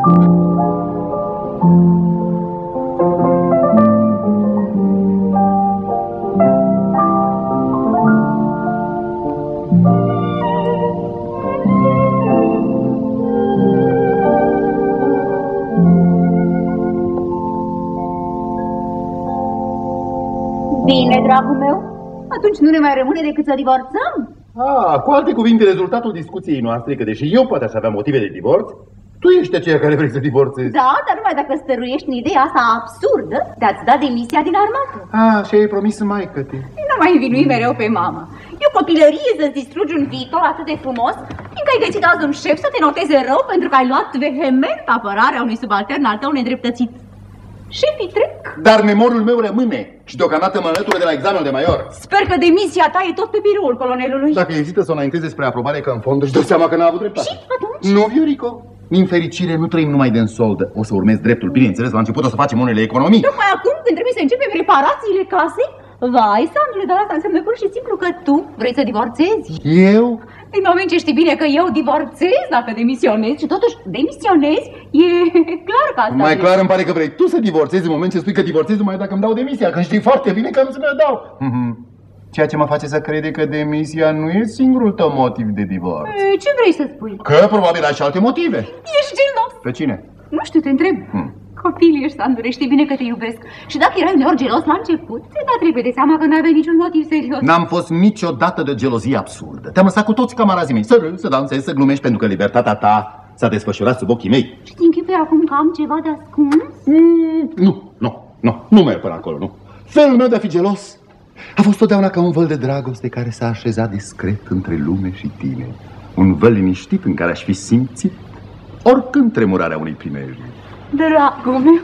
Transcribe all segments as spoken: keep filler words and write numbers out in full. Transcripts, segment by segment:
Bine, dragul meu, atunci nu ne mai rămâne decât să divorțăm? Ah, cu alte cuvinte, rezultatul discuției noastre, că deși eu poate aș avea motive de divorț, tu ești aceea care vrei să divorțezi. Da, dar numai dacă stăruiești în ideea asta absurdă de a-ți da demisia din armată. Ah, și ai promis maică-te. Nu mai învinui mereu pe mama. E o copilărie să-ți distrugi un viitor atât de frumos, fiindcă ai găsit azi un șef să te noteze rău pentru că ai luat vehement apărarea unui subaltern al tău nedreptățit. Șefii trec. Dar memorul meu rămâne și deocamdată mă înlătură de la examenul de major. Sper că demisia ta e tot pe biroul colonelului. Dacă ezită să o înainteze spre aprobare, că în fond își dă seama că n-a avut dreptate. Și atunci? Nu, Viorico. Din fericire nu trăim numai de însoldă. O să urmez dreptul. Bineînțeles, la început o să facem unele economii. Tocmai acum, când trebuie să începem reparațiile casei? Vai, Sandule, dar asta înseamnă pur și simplu că tu vrei să divorțezi. Eu? Din moment ce știi bine că eu divorțez dacă demisionez și totuși demisionezi, e clar că asta... Mai clar îmi pare că vrei tu să divorțezi în moment ce spui că divorțezi numai dacă îmi dau demisia, când știi foarte bine că nu să mi-o dau. Ceea ce mă face să crede că demisia nu e singurul tău motiv de divorț. E, ce vrei să spui? Că probabil ai și alte motive. Ești gelos. Pe cine? Nu știu, te întreb. Hmm. Copil ești, Sandure, știi bine că te iubesc. Și dacă erai uneori gelos la început, ți-ai dat repede seama că n-aveai niciun motiv serios. N-am fost niciodată de gelozie absurdă. Te-am lăsat cu toți camarazii mei să râzi, să dansezi, să glumești, pentru că libertatea ta s-a desfășurat sub ochii mei. Și te închipui acum că am ceva de ascuns? Mm, nu, nu, nu, nu merg până acolo, nu. Felul meu de a fi gelos a fost totdeauna ca un văl de dragoste care s-a așezat discret între lume și tine. Un văl liniștit în care aș fi simțit oricând tremurarea unei primejdii. Dragul meu.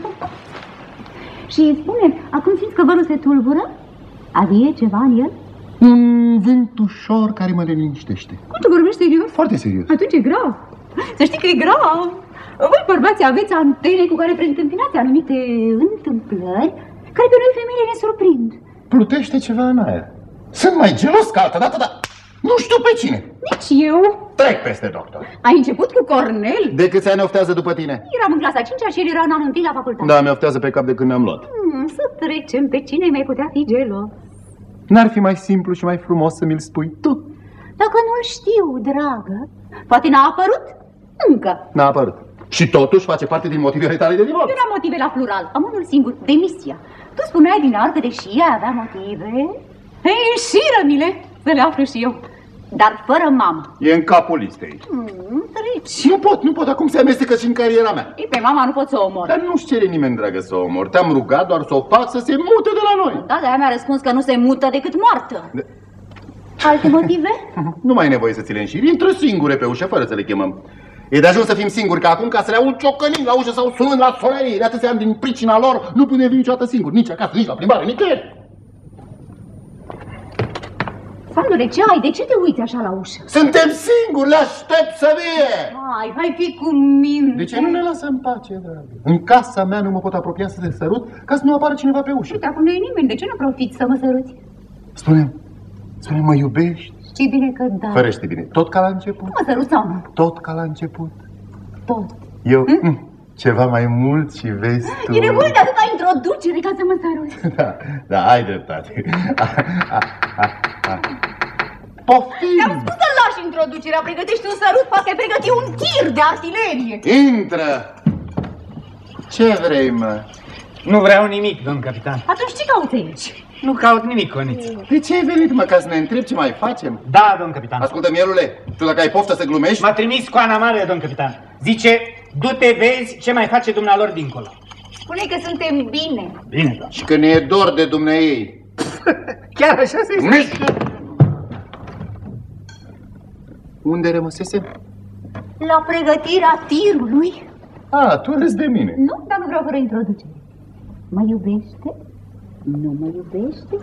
Și spune, acum simți că vărul se tulbură? Avie ceva în el? Un vânt ușor care mă liniștește. Cum tu vorbești serios? Foarte serios. Atunci e grav. Să știi că e grav. Voi bărbații aveți antene cu care preîntâmpinați anumite întâmplări care pe noi femeile ne surprind. Plutește ceva în aer. Sunt mai gelos ca altă dată, dar nu știu pe cine. Nici eu. Trec peste doctor. Ai început cu Cornel? De câți ani oftează după tine? Eram în clasa a cincea și el era în anul întâi la facultate. Da, mi-oftează pe cap de când ne-am luat. Hmm, să trecem pe cine mai putea fi gelos. N-ar fi mai simplu și mai frumos să mi-l spui tu? Dacă nu-l știu, dragă, poate n-a apărut? Încă. N-a apărut. Și totuși face parte din motivele tale de divorț. Nu era motive la plural, am unul singur, demisia. Tu spuneai din ar că deși ea avea motive, ei, înșiră-mi-le să le aflu și eu. Dar fără mamă. E în capul listei. Mm, treci. Nu pot, nu pot, acum se amestecă și în cariera mea. Ei, pe mama nu pot să o omor. Dar nu-și cere nimeni, dragă, să o omor. Te-am rugat doar să o fac să se mute de la noi. Da, de-aia mi-a răspuns că nu se mută decât moartă. De... Alte motive? Nu mai e nevoie să ți le înșiri. Intră singure pe ușă, fără să le chemăm. E de ajuns să fim singuri ca acum, ca să le aud ciocănind la ușă sau sunând la solerie. De atâția ani din pricina lor nu putem fi niciodată singuri. Nici acasă, nici la plimbare, nicăieri. Sandule, ce ai? De ce te uiți așa la ușă? Suntem singuri, le aștept să vie! Hai, hai fi cu mine. De ce nu ne lasă în pace, dragă? În casa mea nu mă pot apropia să te sărut ca să nu apară cineva pe ușă. Uite, acum nu e nimeni, de ce nu profiți să mă săruți? Spune-mi, spune-mi, mă iubești? Știi bine că da. Fărește bine, tot ca la început? Mă sărut sau nu? Tot ca la început. Tot. Eu, hm? Ceva mai mult și vezi tu... E nevoie de atâta introducere ca să mă săruți. Da, da, ai dreptate. Poftim! Te-am spus să lași introducerea, pregătești un sărut, poate ai pregăti un tir de artilerie. Intră! Ce vrei, mă? Nu vreau nimic, domn capitan. Atunci ce cauți aici? Nu caut nimic, Coniță. De ce ai venit, mă, ca să ne întrebi ce mai facem? Da, domn capitan. Ascultă, mielule, tu dacă ai poftă să glumești... M-a trimis cu Ana Mare, domn capitan. Zice, du-te vezi ce mai face dumnealor dincolo. Spune-i că suntem bine. Bine, doamne. Și că ne e dor de dumneei. Chiar așa se zice? Unde rămăsesem? La pregătirea tirului. A, tu râzi de mine. Nu, dar nu vreau fără introducere. Mă iubește? Nu mă iubește?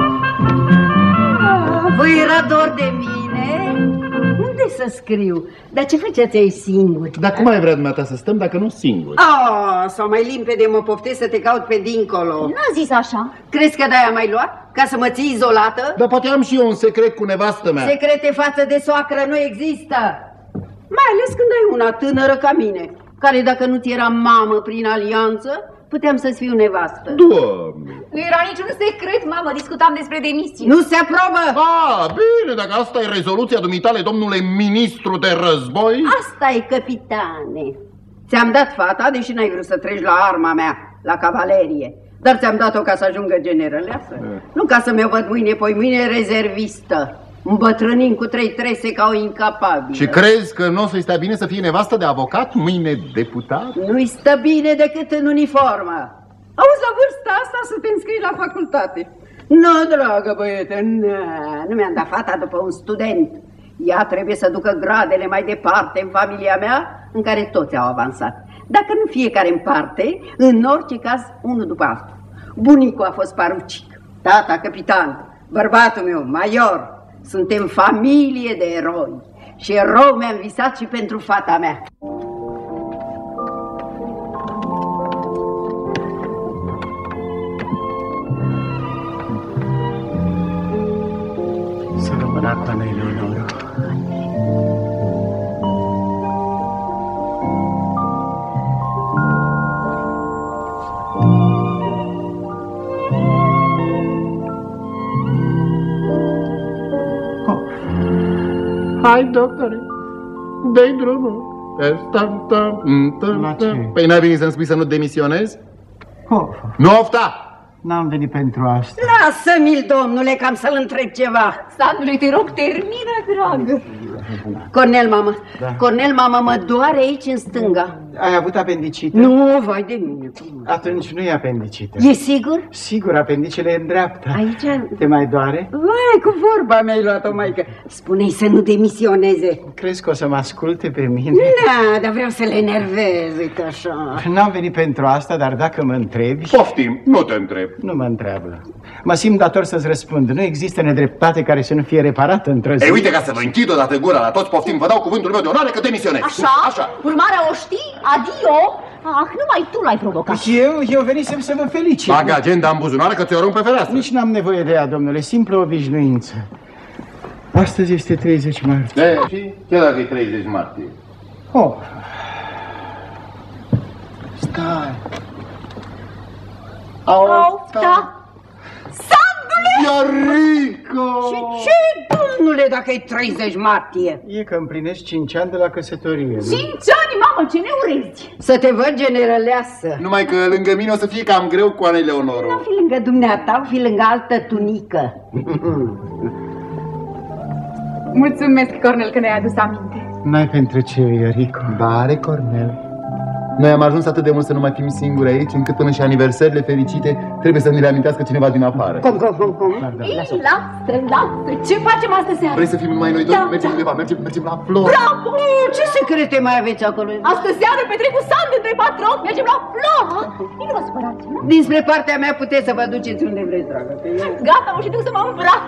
Vă era dor de mine? Unde să scriu? Dar ce făceați aici singuri? Dar cum ai vrea dumneata să stăm dacă nu singuri? Ah, sau mai limpede mă poftesc să te caut pe dincolo. N-a zis așa. Crezi că de-aia m-ai luat? Ca să mă ții izolată? Dar poate am și eu un secret cu nevastă mea. Secrete față de soacră nu există. Mai ales când ai una tânără ca mine. care dacă nu ți era mamă prin alianță, puteam să-ți fiu nevastă. Doamne! Nu era niciun secret, mamă, discutam despre demisie. Nu se aprobă! Ah, bine, dacă asta e rezoluția dumitale, domnule ministru de război... Asta e, capitane. Ți-am dat fata, deși n-ai vrut să treci la arma mea, la cavalerie. Dar ți-am dat-o ca să ajungă generăleasă. Nu ca să mi-o văd mâine, poi mâine rezervistă. Îmbătrânind cu trei trese ca o incapabilă. Și crezi că nu o să-i stea bine să fie nevastă de avocat, mâine deputat? Nu-i stă bine decât în uniformă. Auzi, la vârsta asta să te înscrii la facultate. Nu, dragă băiete, nu, nu mi-am dat fata după un student. Ea trebuie să ducă gradele mai departe în familia mea, în care toți au avansat. Dacă nu fiecare în parte, în orice caz, unul după altul. Bunicul a fost parucic, tata capitan, bărbatul meu major. Suntem familie de eroi și erou mi-am visat și pentru fata mea. Să rămână cu noi, Leonora. Hai, doctore, dă-i drumul. La ce? Păi n-ai venit să-mi spui să nu demisionezi? Oh, Nu ofta! n-am venit pentru asta. Lasă-mi-l, domnule, că am să-l întreb ceva. Sandule, te rog, termină, dragă. Cornel, mamă, Da. Cornel, mamă, mă doare aici în stânga. Ai avut apendicită? Nu, vai de mine. Atunci nu e apendicită. E sigur? Sigur, apendicele e în dreapta. Aici? Te mai doare? Vai, cu vorba mi-ai luat-o, maică. Spune-i să nu demisioneze. Crezi că o să mă asculte pe mine? Da, dar vreau să le enervez, uite așa. N-am venit pentru asta, dar dacă mă întrebi... Poftim, nu te întreb. Nu mă întreabă. Mă simt dator să-ți răspund. Nu există nedreptate care să nu fie reparată într-o zi. Ei, uite, ca să vă închid odată gura la toți, poftim, vă dau cuvântul meu de onoare că demisionez. Așa? Așa. Urmarea o știi? Adio? Ah, numai tu l-ai provocat. Deci eu, eu venisem să vă felicit. Bagă agenda în buzunar că ți-o arunc pe fereastră. Nici n-am nevoie de ea, domnule, simplă obișnuință. Astăzi este treizeci martie. De, și ce dacă e treizeci martie? Oh. Stai. Ofta! Sandule! Iorico! Și ce, domnule, dacă e treizeci martie? E că împlinesc cinci ani de la căsătorie. nu? Cinci ani, mamă, ce ne urezi? Să te văd generăleasă. Numai că lângă mine o să fie cam greu cu Ana Nu Leonoro. fi lângă dumneata, fi lângă altă tunică. Mulțumesc, Cornel, că ne-ai adus aminte. N-ai pentru ce, Iorico. Bare, Cornel. Noi am ajuns atât de mult să nu mai fim singuri aici, încât până și aniversările fericite trebuie să ne le amintească cineva din afară. Cum, cum, cum, cum? Ei, lasă, lasă, ce facem astă seară? Vrei să fim numai noi doi? Da, Mergem da. undeva, mergem, mergem la Flor. Bravo! Ce secrete mai aveți acolo? Astă seară petrec cu Sand între patron, mergem la Flora. Nici nu vă supărați, nu? Dinspre partea mea puteți să vă duceți unde vreți, dragă. Că eu... Gata, am și duc să mă îmbrac.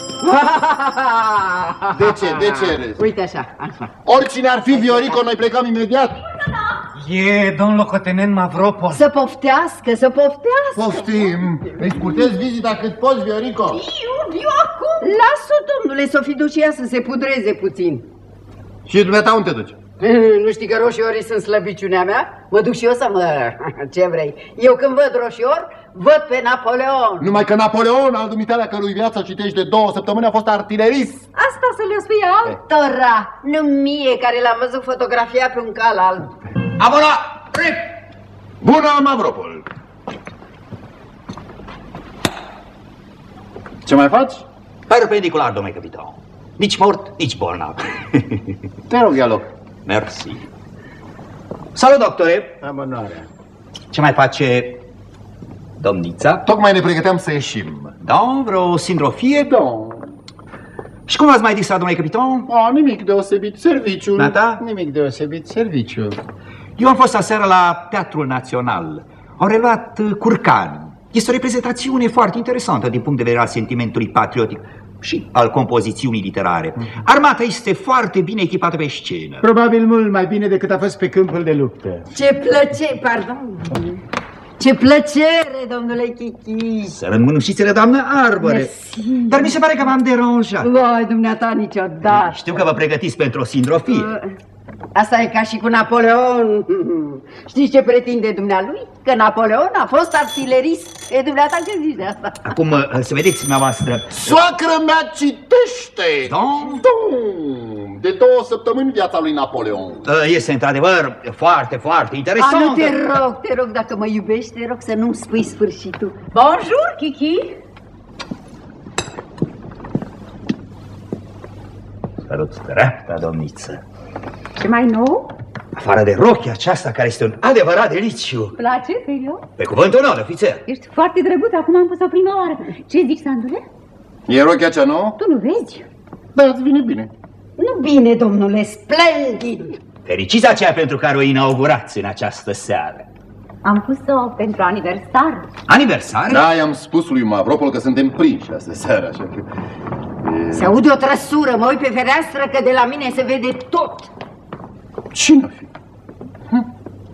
De ce? De ce râzi? Uite așa, așa. Oricine ar fi Viorico, noi plecam imediat. E, domn locotenent Mavropol. Să poftească, să poftească. Poftim! Îi scurtezi vizita cât poți, Viorico. Eu, eu acum. Lasă-o, domnule, să o fi dus și ea să se pudreze puțin. Și dumneata unde te duci? Nu știi că roșiorii sunt slăbiciunea mea? Mă duc și eu să mă... Ce vrei? Eu când văd roșior, văd pe Napoleon. Numai că Napoleon, al dumitale a cărui viața citești de două săptămâni, a fost artilerist. Asta să le spui altora, nu mie, care l-am văzut fotografia pe un cal alb. Avola! Bună, Mavropol! Ce mai faci? Perpendicular, domnule capitan. Nici mort, nici bolnav. Te rog, ia loc. Mersi. Salut, doctore. Am onoarea. Ce mai face domnița? Tocmai ne pregăteam să ieșim. Da, vreo sindrofie? Da. Și cum ați mai distrat, domnule capitan? A, nimic deosebit, serviciul. Nata? Nimic deosebit, serviciu. Eu am fost aseară la Teatrul Național. Au reluat uh, Curcani. Este o reprezentațiune foarte interesantă din punct de vedere al sentimentului patriotic și al compozițiunii literare. Armata este foarte bine echipată pe scenă. Probabil mult mai bine decât a fost pe câmpul de luptă. Ce plăcere, pardon. Ce plăcere, domnule Chichi. Să rămânușițele, doamnă Arbore. Mersi. Dar mi se pare că v-am deranjat. Vai, dumneata, niciodată. Știu că vă pregătiți pentru o sindrofie. Asta e ca și cu Napoleon. Știți ce pretinde dumnealui? Că Napoleon a fost artilerist. E dumneata ce zici de asta? Acum, să vedeți dumneavoastră... Soacră mea citește! Dom? Dom! De două săptămâni viața lui Napoleon. Este într-adevăr foarte, foarte A, interesant. nu, te rog, te rog, dacă mă iubești, te rog să nu-mi spui sfârșitul. Bonjour, Kiki! Salut, dreapta, domniță. Ce mai nou? Afară de rochia aceasta, care este un adevărat deliciu. Place, serios? Pe cuvântul nou, ofițer. Ești foarte drăguț, acum am pus-o prima oară. Ce zici, Sandule? E rochia cea nouă? Tu nu vezi? Da, îți vine bine. Nu bine, domnule, splendid! Fericiți aceea pentru care o inaugurați în această seară. Am pus-o pentru aniversar. Aniversar? Da, i-am spus lui Mavropol că suntem prinși astă seară, așa că... E... Se aude o trăsură, mă uit pe fereastră că de la mine se vede tot. Cine fi? Hm?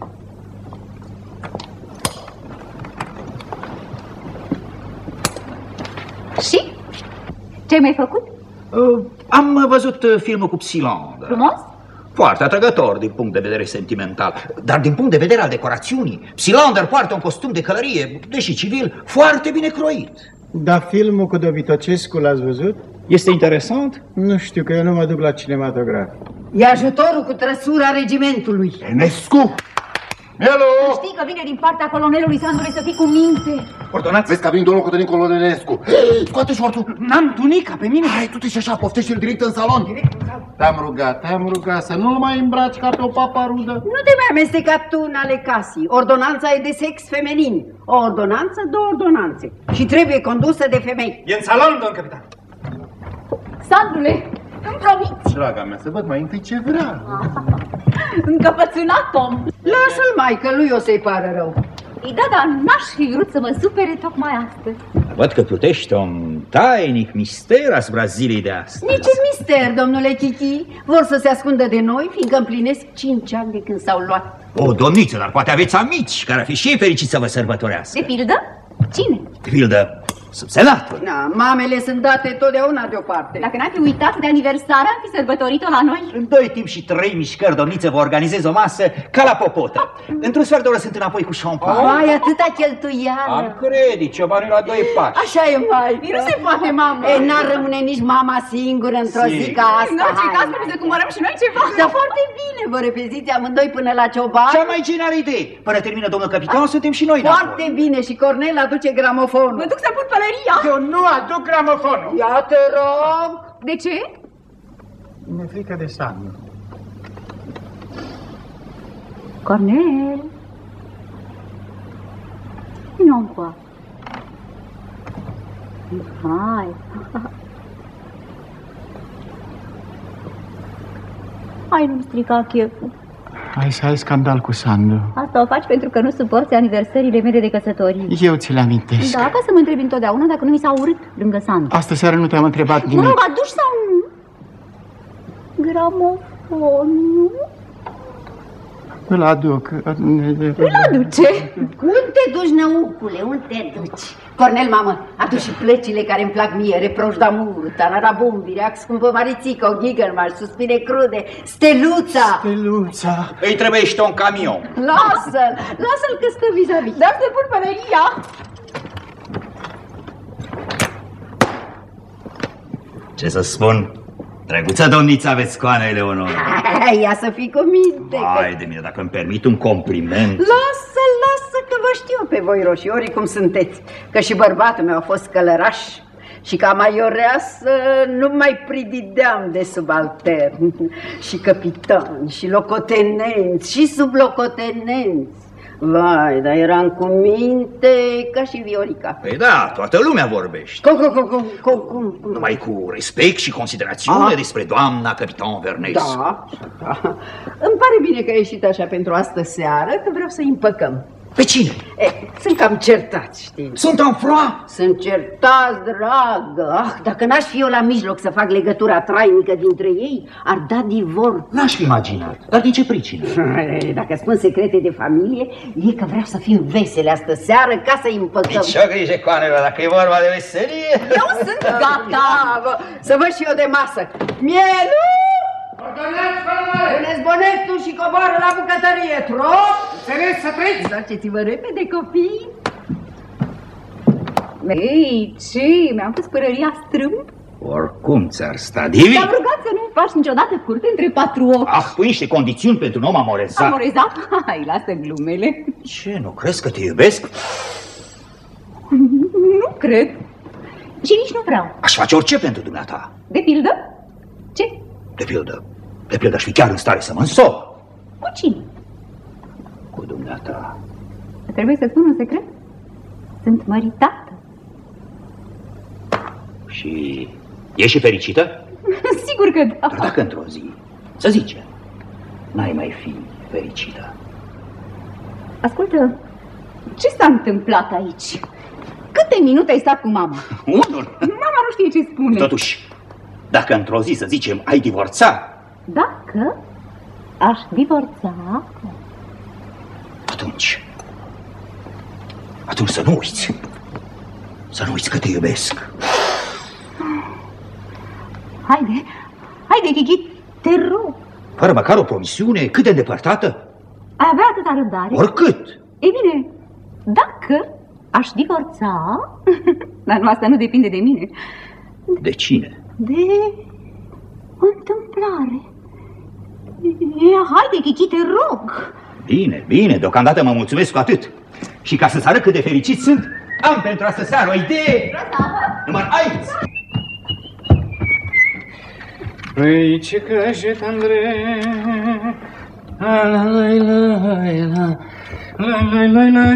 Și? Ce ai mai făcut? Uh, am văzut uh, filmul cu Psylande. Frumos? Foarte atrăgător din punct de vedere sentimental, dar din punct de vedere al decorațiunii. Psylander poartă un costum de călărie, deși civil, foarte bine croit. Da, filmul cu Dovitocescu l-ați văzut? Este interesant? Nu știu, că eu nu mă duc la cinematograf. E ajutorul cu trăsura regimentului. Enescu! Hello! Știi că vine din partea colonelului Sandule, să fii cu minte. Ordonați? Vezi că a venit domnul Cătălin Colonelescu. Scoate șorțul! N-am tunica pe mine. Hai, tu te și așa, poftește-l direct în salon. Te-am rugat, te-am rugat să nu-l mai îmbraci ca pe o paparudă. Nu te mai amesteca tu în ale casei. Ordonanța e de sex feminin. O ordonanță, două ordonanțe. Și trebuie condusă de femei. E în salon, domn capitan. Sandule, îmi promiți? Draga mea, să văd mai întâi ce vrea. Încăpățânat om. Lasă-l, mai, că lui o să-i pară rău. Ei, da, dar n-aș fi vrut să mă supere tocmai astăzi. Văd că plutește un tainic mister asupra zilei de astăzi. Niciun mister, domnule Chichi. Vor să se ascundă de noi, fiindcă împlinesc cinci ani de când s-au luat. O, domniță, dar poate aveți amici care ar fi și ei fericiți să vă sărbătorească. De pildă? Cine? De pildă, subsenatul. Na, mamele sunt date totdeauna deoparte. Dacă n-ai fi uitat de aniversare, am fi sărbătorit-o la noi. În doi timp și trei mișcări, domniță, vă organizez o masă ca la popotă. Într-un sfert de oră sunt înapoi cu șampanie. Ai, atâta cheltuială. Am credit, ciobanii la doi pași. Așa e, mai. Nu se poate, mamă. E, n-ar rămâne nici mama singură într-o zi ca asta. În orice Hai, caz, mai. trebuie să cumpărăm și noi ceva. Da, foarte bine, vă repeziți amândoi până la cioban. Cea mai genială idee. Până termină domnul capitan, suntem și noi înapoi. Foarte bine, și Cornel aduce gramofonul. Mă duc să pun pălăria. Eu nu aduc gramofonul. Ia te rog. De ce? Mi-e frică de Sandu. Cornel. Vino încoa. Hai. Hai, nu-mi strica cheful. Hai să ai scandal cu Sandu. Asta o faci pentru că nu suporți aniversările mele de căsătorie. Eu ți le amintesc. Da, ca să mă întrebi întotdeauna dacă nu mi s-a urât lângă Sandu. Astă seară nu te-am întrebat Mă nimic. rog, aduci sau nu? Gramofonul? Îl aduc. Îl aduce. Unde te duci, năucule? Unde te duci? Cornel, mamă, aduci și plăcile care îmi plac mie, reproș d'amur, tanarabumbi, reac scumpă marițică, o ghigălmaș, suspine crude, steluța. Steluța. Îi trebuiește un camion. Lasă-l, lasă-l că stă vis-a-vis. Dar să pun pălăria. Ce să spun? Drăguță domniță, aveți coană, Eleonora. Hai, ia să fii cu minte. Hai de mine, dacă îmi permit un compliment. Lasă, lasă, că vă știu pe voi roșiorii cum sunteți. Că și bărbatul meu a fost călăraș și ca maioreasă nu mai pridideam de subaltern. Și capitani, și locotenenți, și sublocotenenți. Vai, dar eram cu minte ca și Viorica. Păi da, toată lumea vorbește. Cum, cum, cum, cum, cum, cum? Numai cu respect și considerațiune Ah. despre doamna capitan Vernescu. Da, da. Îmi pare bine că ai ieșit așa pentru astă seară, că vreau să-i împăcăm. Pe cine? E, sunt cam certați, știi? Sunt în froa. Sunt certați, dragă. Ah, dacă n-aș fi eu la mijloc să fac legătura trainică dintre ei, ar da divorț. N-aș fi imaginat. Dar din ce pricină? Dacă spun secrete de familie, e că vreau să fim vesele astă seară ca să-i împăcăm. Nici o grijă, coanelor, dacă e vorba de veselie. Eu sunt gata. Bravo. Să văd și eu de masă. Mielu! Puneți bonetul și coboară la bucătărie, trop! Înțeles să treci? Întoarceți-vă repede, copii! Ei, ce? Mi-am pus părăria strâmb? Oricum ți-ar sta, Divi? Te-am rugat să nu faci niciodată curte între patru ochi. Ah, pui niște condițiuni pentru un om amorezat. Amorezat? Hai, lasă glumele. Ce, nu crezi că te iubesc? Nu cred. Și nici nu vreau. Aș face orice pentru dumneata. De pildă? Ce? De pildă, de pildă aș fi chiar în stare să mă însor. Cu cine? Cu dumneata. Trebuie să spun un secret? Sunt măritată. Și ești și fericită? Sigur că da. Dar dacă într-o zi, să zicem, n-ai mai fi fericită. Ascultă, ce s-a întâmplat aici? Câte minute ai stat cu mama? Unul. Mama nu știe ce spune. Totuși, dacă într-o zi, să zicem, ai divorța, Dacă aș divorța... atunci, atunci să nu uiți. Să nu uiți că te iubesc. Haide, haide, Gigi, te rog. Fără măcar o promisiune cât de îndepărtată? Ai avea atâta răbdare? Oricât. Ei bine, dacă aș divorța... Dar nu, asta nu depinde de mine. De cine? De o întâmplare. E, haide, Gigi, te rog. Bine, bine, deocamdată mă mulțumesc cu atât. Și ca să-ți arăt cât de fericit sunt, am pentru astă seară o idee. Număr aici. Păi ce căjet, Andrei, la la la la la la la.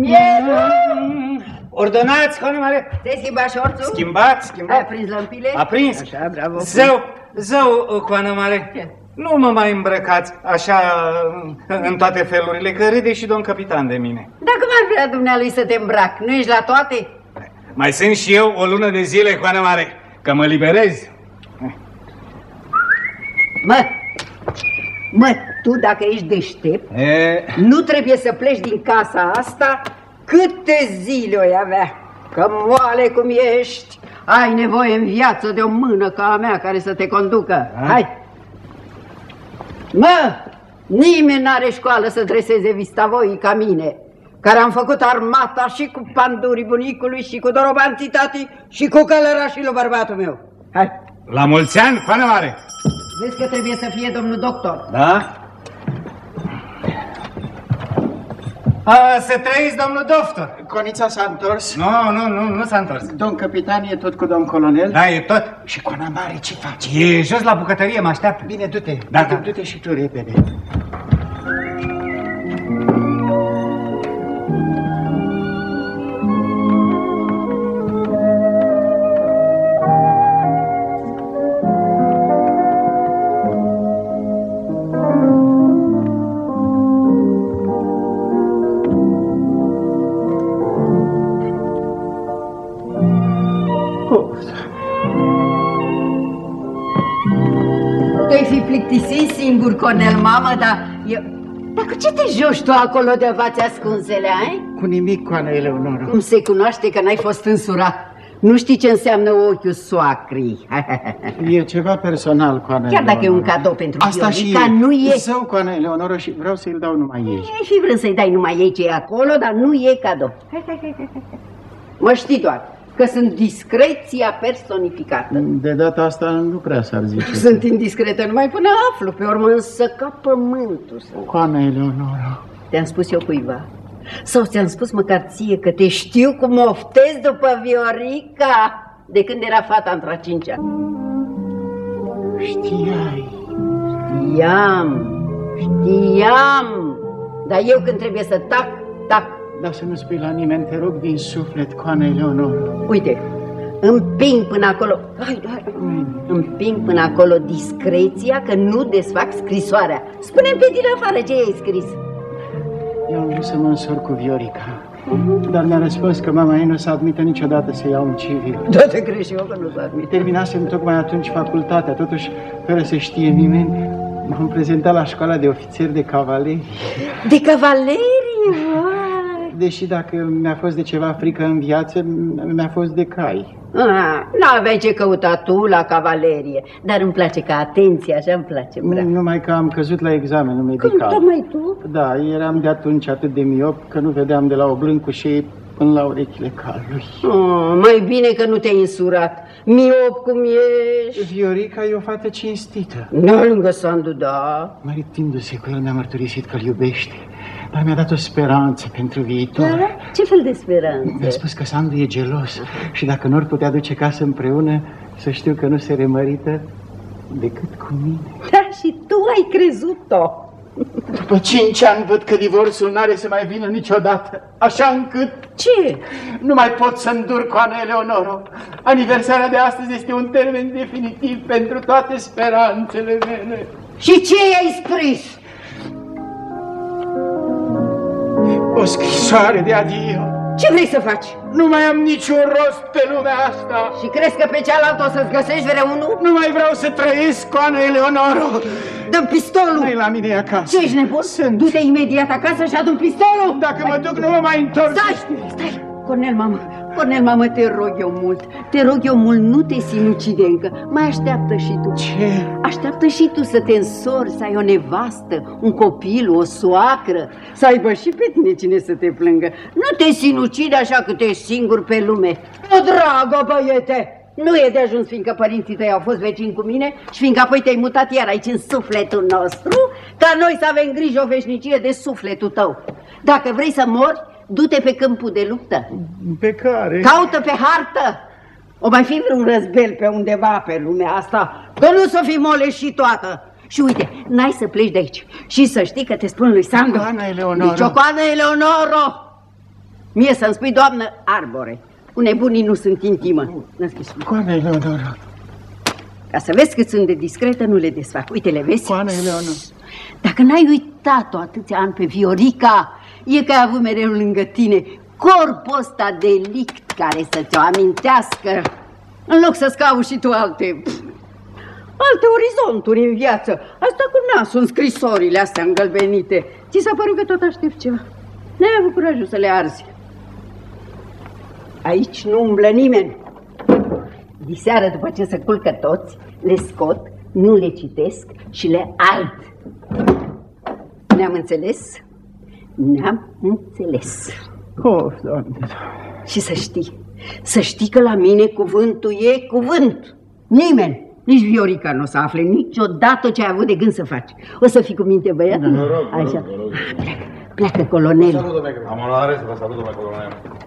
Ordonați, Coane Mare! Ți-ai schimbat șorțul? Schimbat, Ai schimbat. aprins lămpile? A prins. Așa, bravo. Zău, zău, Coane Mare, nu mă mai îmbrăcați așa în toate felurile, că râde și domn capitan de mine. Dacă m-ar vrea dumnealui să te îmbrac, nu ești la toate? Mai sunt și eu o lună de zile, Coane Mare, că mă liberez. Mă, mă, tu dacă ești deștept, E... nu trebuie să pleci din casa asta câte zile o avea. Că moale cum ești, ai nevoie în viață de o mână ca a mea care să te conducă. A? Hai! Mă, nimeni n-are școală să dreseze vistavoii ca mine, care am făcut armata și cu pandurii bunicului și cu dorobanții tati și cu călărașii lui bărbatul meu. Hai! La mulți ani, Coane Mare! Vezi că trebuie să fie domnul doctor. Da? A, să trăiți, domnul doctor! Conița s-a întors. Nu, nu, nu, nu s-a întors. Domn capitan e tot cu domn colonel. Da, e tot. Și Coana Mare ce face? E jos la bucătărie, mă așteaptă. Bine, du-te. Da, Du-te, da. du-te și tu repede. Tu-ai fi plictisit singur, Cornel, mamă, dar eu... Dar cu ce te joci tu acolo de vați ascunsele, ai? Cu nimic, Coana Eleonora. Cum se cunoaște că n-ai fost însurat? Nu știi ce înseamnă ochiul soacrii. E ceva personal, Coana Chiar dacă e un Eleonora. cadou pentru Asta și Viorica, e. nu e... Zău, Coana Eleonora, și vreau să-i dau numai ei. E fi vrând să-i dai numai ei ce e acolo, dar nu e cadou. Hai, hai, hai, hai, hai. Mă știi doar că sunt discreția personificată. De data asta nu prea s-ar zice. Sunt indiscretă numai până aflu, pe urmă însă ca pământul sunt. Coana Eleonora. Te-am spus eu cuiva? Sau ți-am spus măcar ție că te știu cum oftezi după Viorica de când era fata într-a cincea? Știai. Știam, știam, dar eu când trebuie să tac, tac. Dar să nu spui la nimeni, te rog din suflet, Coana Eleonora. Uite, împing până acolo, hai, hai, împing până acolo discreția că nu desfac scrisoarea. Spune-mi pe din afară ce ai scris. Eu am vrut să mă însor cu Viorica, dar mi-a răspuns că mama ei nu se admită niciodată să iau un civil. Da, te crezi și eu că nu s-a admit. Terminasem tocmai atunci facultatea, totuși, fără să știe nimeni, m-am prezentat la școala de ofițeri de cavalerie. De cavalerie, vai! Deși dacă mi-a fost de ceva frică în viață, mi-a fost de cai. N-aveai ce căuta tu la cavalerie, dar îmi place ca atenție, așa îmi place. Bra. Numai că am căzut la examenul medical. Cum, tocmai tu? Da, eram de atunci atât de miop că nu vedeam de la oblânc cu șei până la urechile calului. Oh, mai bine că nu te-ai însurat. Miop cum ești. Viorica e o fată cinstită. Da, lângă Sandu, da. Măritindu-se cu el mi-a mărturisit că îl iubește, dar mi-a dat o speranță pentru viitor. Da? Ce fel de speranță? Mi-a spus că Sandu e gelos și dacă nu-r putea duce casă împreună, să știu că nu se remărită decât cu mine. Da, și tu ai crezut-o. După cinci ani văd că divorțul n-are să mai vină niciodată, așa încât... Ce? Nu mai pot să îndur cu Ana Eleonoro. Aniversarea de astăzi este un termen definitiv pentru toate speranțele mele. Și ce i-ai scris? O scrisoare de adio. Ce vrei să faci? Nu mai am niciun rost pe lumea asta. Și crezi că pe cealaltă o să-ți găsești vreunul? Nu mai vreau să trăiesc cu Ana Eleonoro. Dă-mi pistolul! Nu-i la mine acasă. Ce ești nebun? Sunt. Du-te imediat acasă și adu-mi pistolul! Dacă mă duc, nu mă mai întorc. Stai! Stai! Cornel, mamă, Cornel, mamă, te rog eu mult, te rog eu mult, nu te sinucide încă, mai așteaptă și tu. Ce? Așteaptă și tu să te însori, să ai o nevastă, un copil, o soacră, să aibă și pe tine cine să te plângă. Nu te sinucide așa că te ești singur pe lume. O, dragă băiete! Nu e de ajuns fiindcă părinții tăi au fost vecini cu mine și fiindcă apoi te-ai mutat iar aici în sufletul nostru, ca noi să avem grijă o veșnicie de sufletul tău. Dacă vrei să mori, du-te pe câmpul de luptă. Pe care? Caută pe hartă. O mai fi vreun răzbel pe undeva pe lumea asta, că nu să fii moleșitoată. Și uite, n-ai să pleci de aici. Și să știi că te spun lui Sandu. Ana Eleonoro. Nici o coană Eleonoro. Mie să-mi spui, doamnă Arbore. Cu nebunii nu sunt intimă. Coana Eleonoro. Ca să vezi cât sunt de discretă, nu le desfac. Uite, le vezi? Coana Eleonoro. Dacă n-ai uitat-o atâția ani pe Viorica, e că ai avut mereu lângă tine corpul ăsta delict care să ți-o amintească, în loc să-ți cauți și tu alte, pf, alte orizonturi în viață. Asta cu nasul în scrisorile astea îngălbenite. Ți s-a părut că tot aștept ceva. N-ai avut curajul să le arzi. Aici nu umblă nimeni. Diseară, după ce se culcă toți, le scot, nu le citesc și le ard. Ne-am înțeles? Ne-am înțeles. Oh, Doamne. Și să știi, să știi că la mine cuvântul e cuvânt. Nimeni, nici Viorica nu o să afle niciodată ce ai avut de gând să faci. O să fii cu minte, băiatul? Mă rog, mă Așa. rog, mă rog. Pleacă, pleacă, colonel. Am onoare să vă salut, domnule colonel.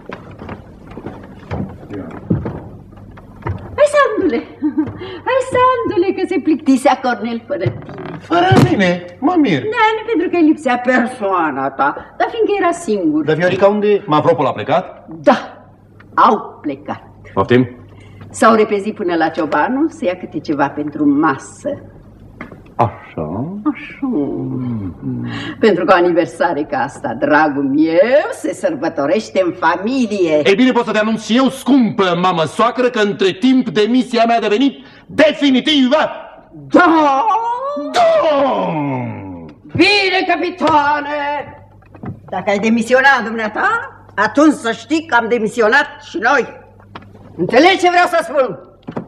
Hai, Sandule, hai, Sandule, că se plictisea Cornel fără tine. Fără mine, mă mir. Da, nu pentru că îi lipsea persoana ta, dar fiindcă era singur. Dar Viorica unde? Mavropol a plecat? Da, au plecat. Poftim? S-au repezit până la Ciobanu să ia câte ceva pentru masă. Așa? Așa. Pentru că o aniversare ca asta, dragul meu, se sărbătorește în familie. Ei bine, pot să te anunț și eu, scumpă mamă soacră, că între timp demisia mea a devenit definitivă. Da! Da! Bine, capitane! Dacă ai demisionat, dumneata, atunci să știi că am demisionat și noi. Înțelegi ce vreau să spun?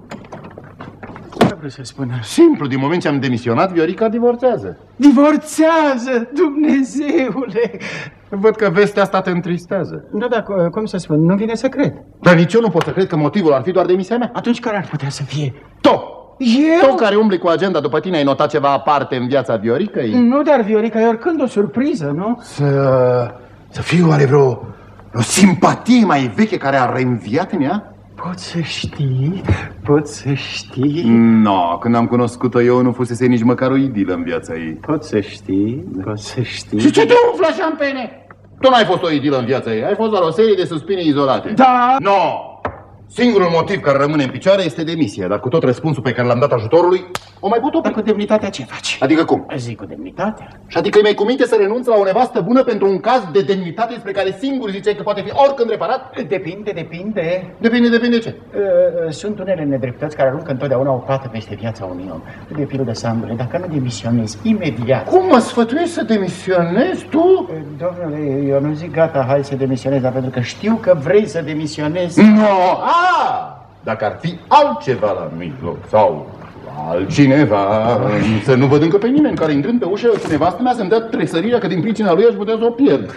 Ce vreau să spun? Simplu, din moment ce am demisionat, Viorica divorțează. Divorțează, Dumnezeule! Văd că vestea asta te întristează. Nu, dar cum să spun, nu vine să cred. Dar nici eu nu pot să cred că motivul ar fi doar demisia mea. Atunci care ar putea să fie? Tu! Eu? Tu care umbli cu agenda după tine, ai notat ceva aparte în viața Vioricăi? Nu, dar Viorica e oricând o surpriză, nu? Să... să fie oare vreo... o simpatie mai veche care a reînviat în ea? Poți să știi, poți să știi. No, când am cunoscut-o eu nu fusese nici măcar o idilă în viața ei. Poți să știi, poți să știi. Și ce te umflă, șampene? Tu n-ai fost o idilă în viața ei, ai fost doar o serie de suspine izolate. Da! No! Singurul motiv care rămâne în picioare este demisia, dar cu tot răspunsul pe care l-am dat ajutorului, O mai pot opri. Dar cu demnitatea ce faci? Adică cum? Zic cu demnitatea. Și adică mi-ai cu minte să renunți la o nevastă bună pentru un caz de demnitate despre care singur ziceai că poate fi oricând reparat? Depinde, depinde. Depinde, depinde ce? Sunt unele nedreptăți care aruncă întotdeauna o pată peste viața unui om. De pildă, Sandule, dacă nu demisionezi imediat... Cum mă sfătuiești să demisionezi tu? Domnule, eu nu zic gata, hai să demisionezi, dar pentru că știu că vrei să demisionezi... Nu! No. Ah! Dacă ar fi altceva la mijloc sau altcineva, să nu văd încă pe nimeni care intrând pe ușă cu nevastă mea să-mi dea tresărirea că din pricina lui aș putea să o pierd.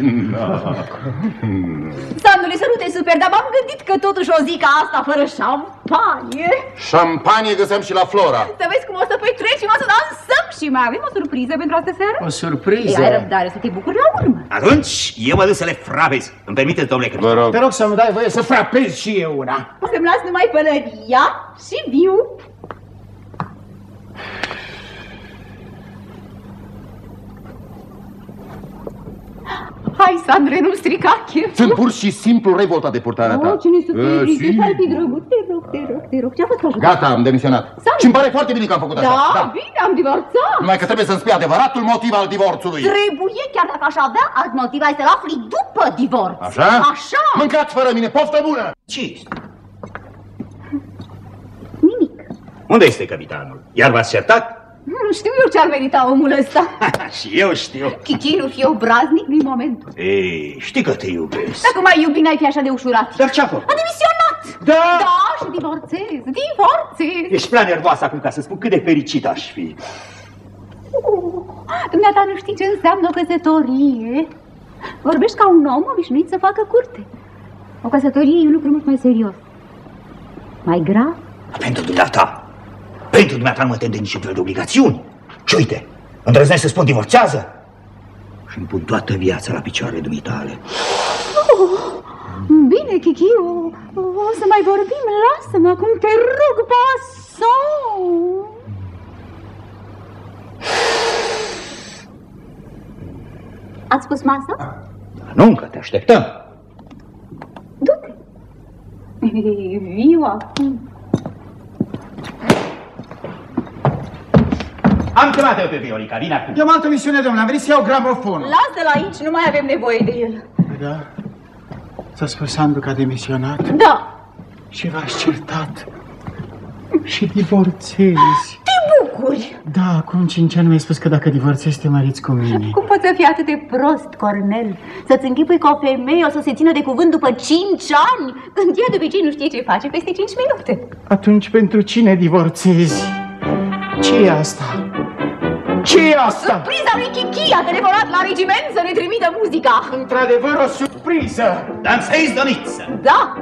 Sandule, să nu te super, dar m-am gândit că totuși o zic asta fără șampanie. Șampanie găseam și la Flora. Să vezi cum o să petrecem, o să dansăm și mai avem o surpriză pentru astă seară. O surpriză? Ei, ai răbdare să te bucuri la urmă. Atunci, eu mă duc să le frapez. Îmi permiteți, domnule Capitan? Vă rog. Te rog să-mi dai voie să frapez și eu una. O să-mi las numai pălăria și viu. Hai, Sandre, nu strica cheful. Sunt pur și simplu revoltat de purtarea ta. Oh, cine să fie Uh, și... și... Hai, fi drăguț, te rog, te rog, te rog. Ce-a fost ajutat? Gata, am demisionat. Și îmi pare foarte bine că am făcut așa. Da, bine, am divorțat. Numai că trebuie să-mi spui adevăratul motiv al divorțului. Trebuie, chiar dacă aș avea alt motiv, ai să-l afli după divorț. Așa? Așa. Mâncați fără mine, poftă bună! Ce este? Nimic. Unde este capitanul? Iar v-ați certat? Nu știu eu ce-ar merita omul ăsta. Și eu știu. Chichi, nu fi obraznic, nu-i momentul. Ei, știi că te iubesc. Dacă mai iubi, n-ai fi așa de ușurat. Dar ce-a făcut? A demisionat! Da! Da, și divorțez, divorțez! Ești prea nervoasă acum ca să spun cât de fericit aș fi. Uh, dumneata nu știi ce înseamnă o căsătorie. Vorbești ca un om obișnuit să facă curte. O căsătorie e un lucru mult mai serios. Mai grav? Pentru dumneata. Pentru dumneata nu mă tem de niciun fel de obligațiuni. Și uite, îndrăznesc să spun divorțează și îmi pun toată viața la picioarele dumitale. Oh, bine, Chichi, o, o să mai vorbim. Lasă-mă acum, te rog, pason. Ați spus masă? Nu, încă te așteptăm. Du-te. Viu acum. Am chemat eu pe Viorica, vine acum. Eu am altă misiune, domnule, am venit să iau gramofonul. Lasă-l aici, nu mai avem nevoie de el. Da? S-a spus Sandu că a demisionat Da. și v-ați certat și divorțezi. Te bucuri. Da, acum cinci ani mi-ai spus că dacă divorțezi te măriți cu mine. Cum poți să fii atât de prost, Cornel? Să-ți închipui că o femeie o să se țină de cuvânt după cinci ani? Când ea de obicei nu știe ce face peste cinci minute. Atunci pentru cine divorțezi? Ce e asta? Ce e asta? Surpriza lui Chichi a telefonat la regiment să ne trimită muzica. Într-adevăr o surpriză. Dansezi, Doniță! Da.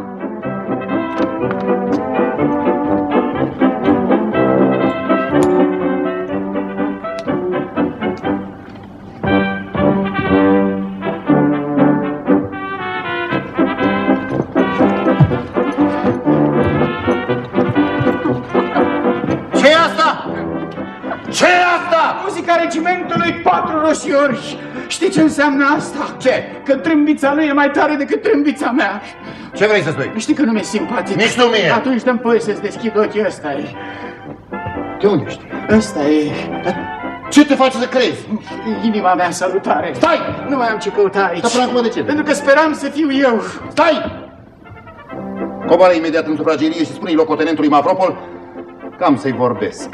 Ce-i asta? Ce-i asta? Muzica regimentului patru roșiori. Știi ce înseamnă asta? Ce? Că trâmbița lui e mai tare decât trâmbița mea. Ce vrei să spui? Știi că nu mi-e simpatic. Nici nu mie. Atunci dăm voie să-ți deschid ochii. Ăsta e. De unde știi? Ăsta e. Ce te face să crezi? Inima mea, salutare. Stai! Nu mai am ce căuta aici. Dar până acum de ce? Pentru că speram să fiu eu. Stai! Coboară imediat în sufragerie și spune-i locotenentului Mavropol că am să-i vorbesc.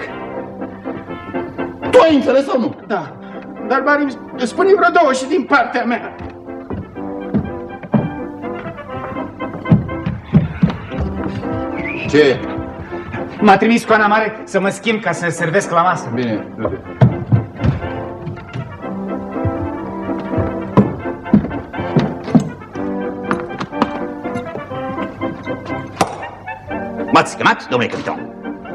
Tu ai înțeles sau nu? Da. Dar Marim, spune vreo două și din partea mea. Ce? M-a trimis Coana Mare să mă schimb ca să servesc la masă. Bine, du-te. M-ați chemat, domnule capitan?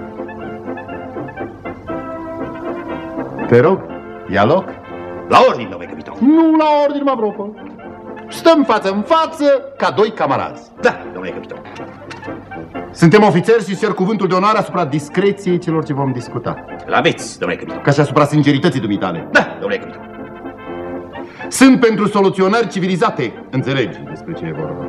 Te rog, ia loc. La ordine, domnule capitan. Nu la ordine, Mavropol. Stăm față în față ca doi camarazi. Da, domnule capitan. Suntem ofițeri și cer cuvântul de onoare asupra discreției celor ce vom discuta. L-aveți, domnule capitan. Ca și asupra sincerității dumitale. Da, domnule capitan. Sunt pentru soluționări civilizate. Înțelegi despre ce e vorba.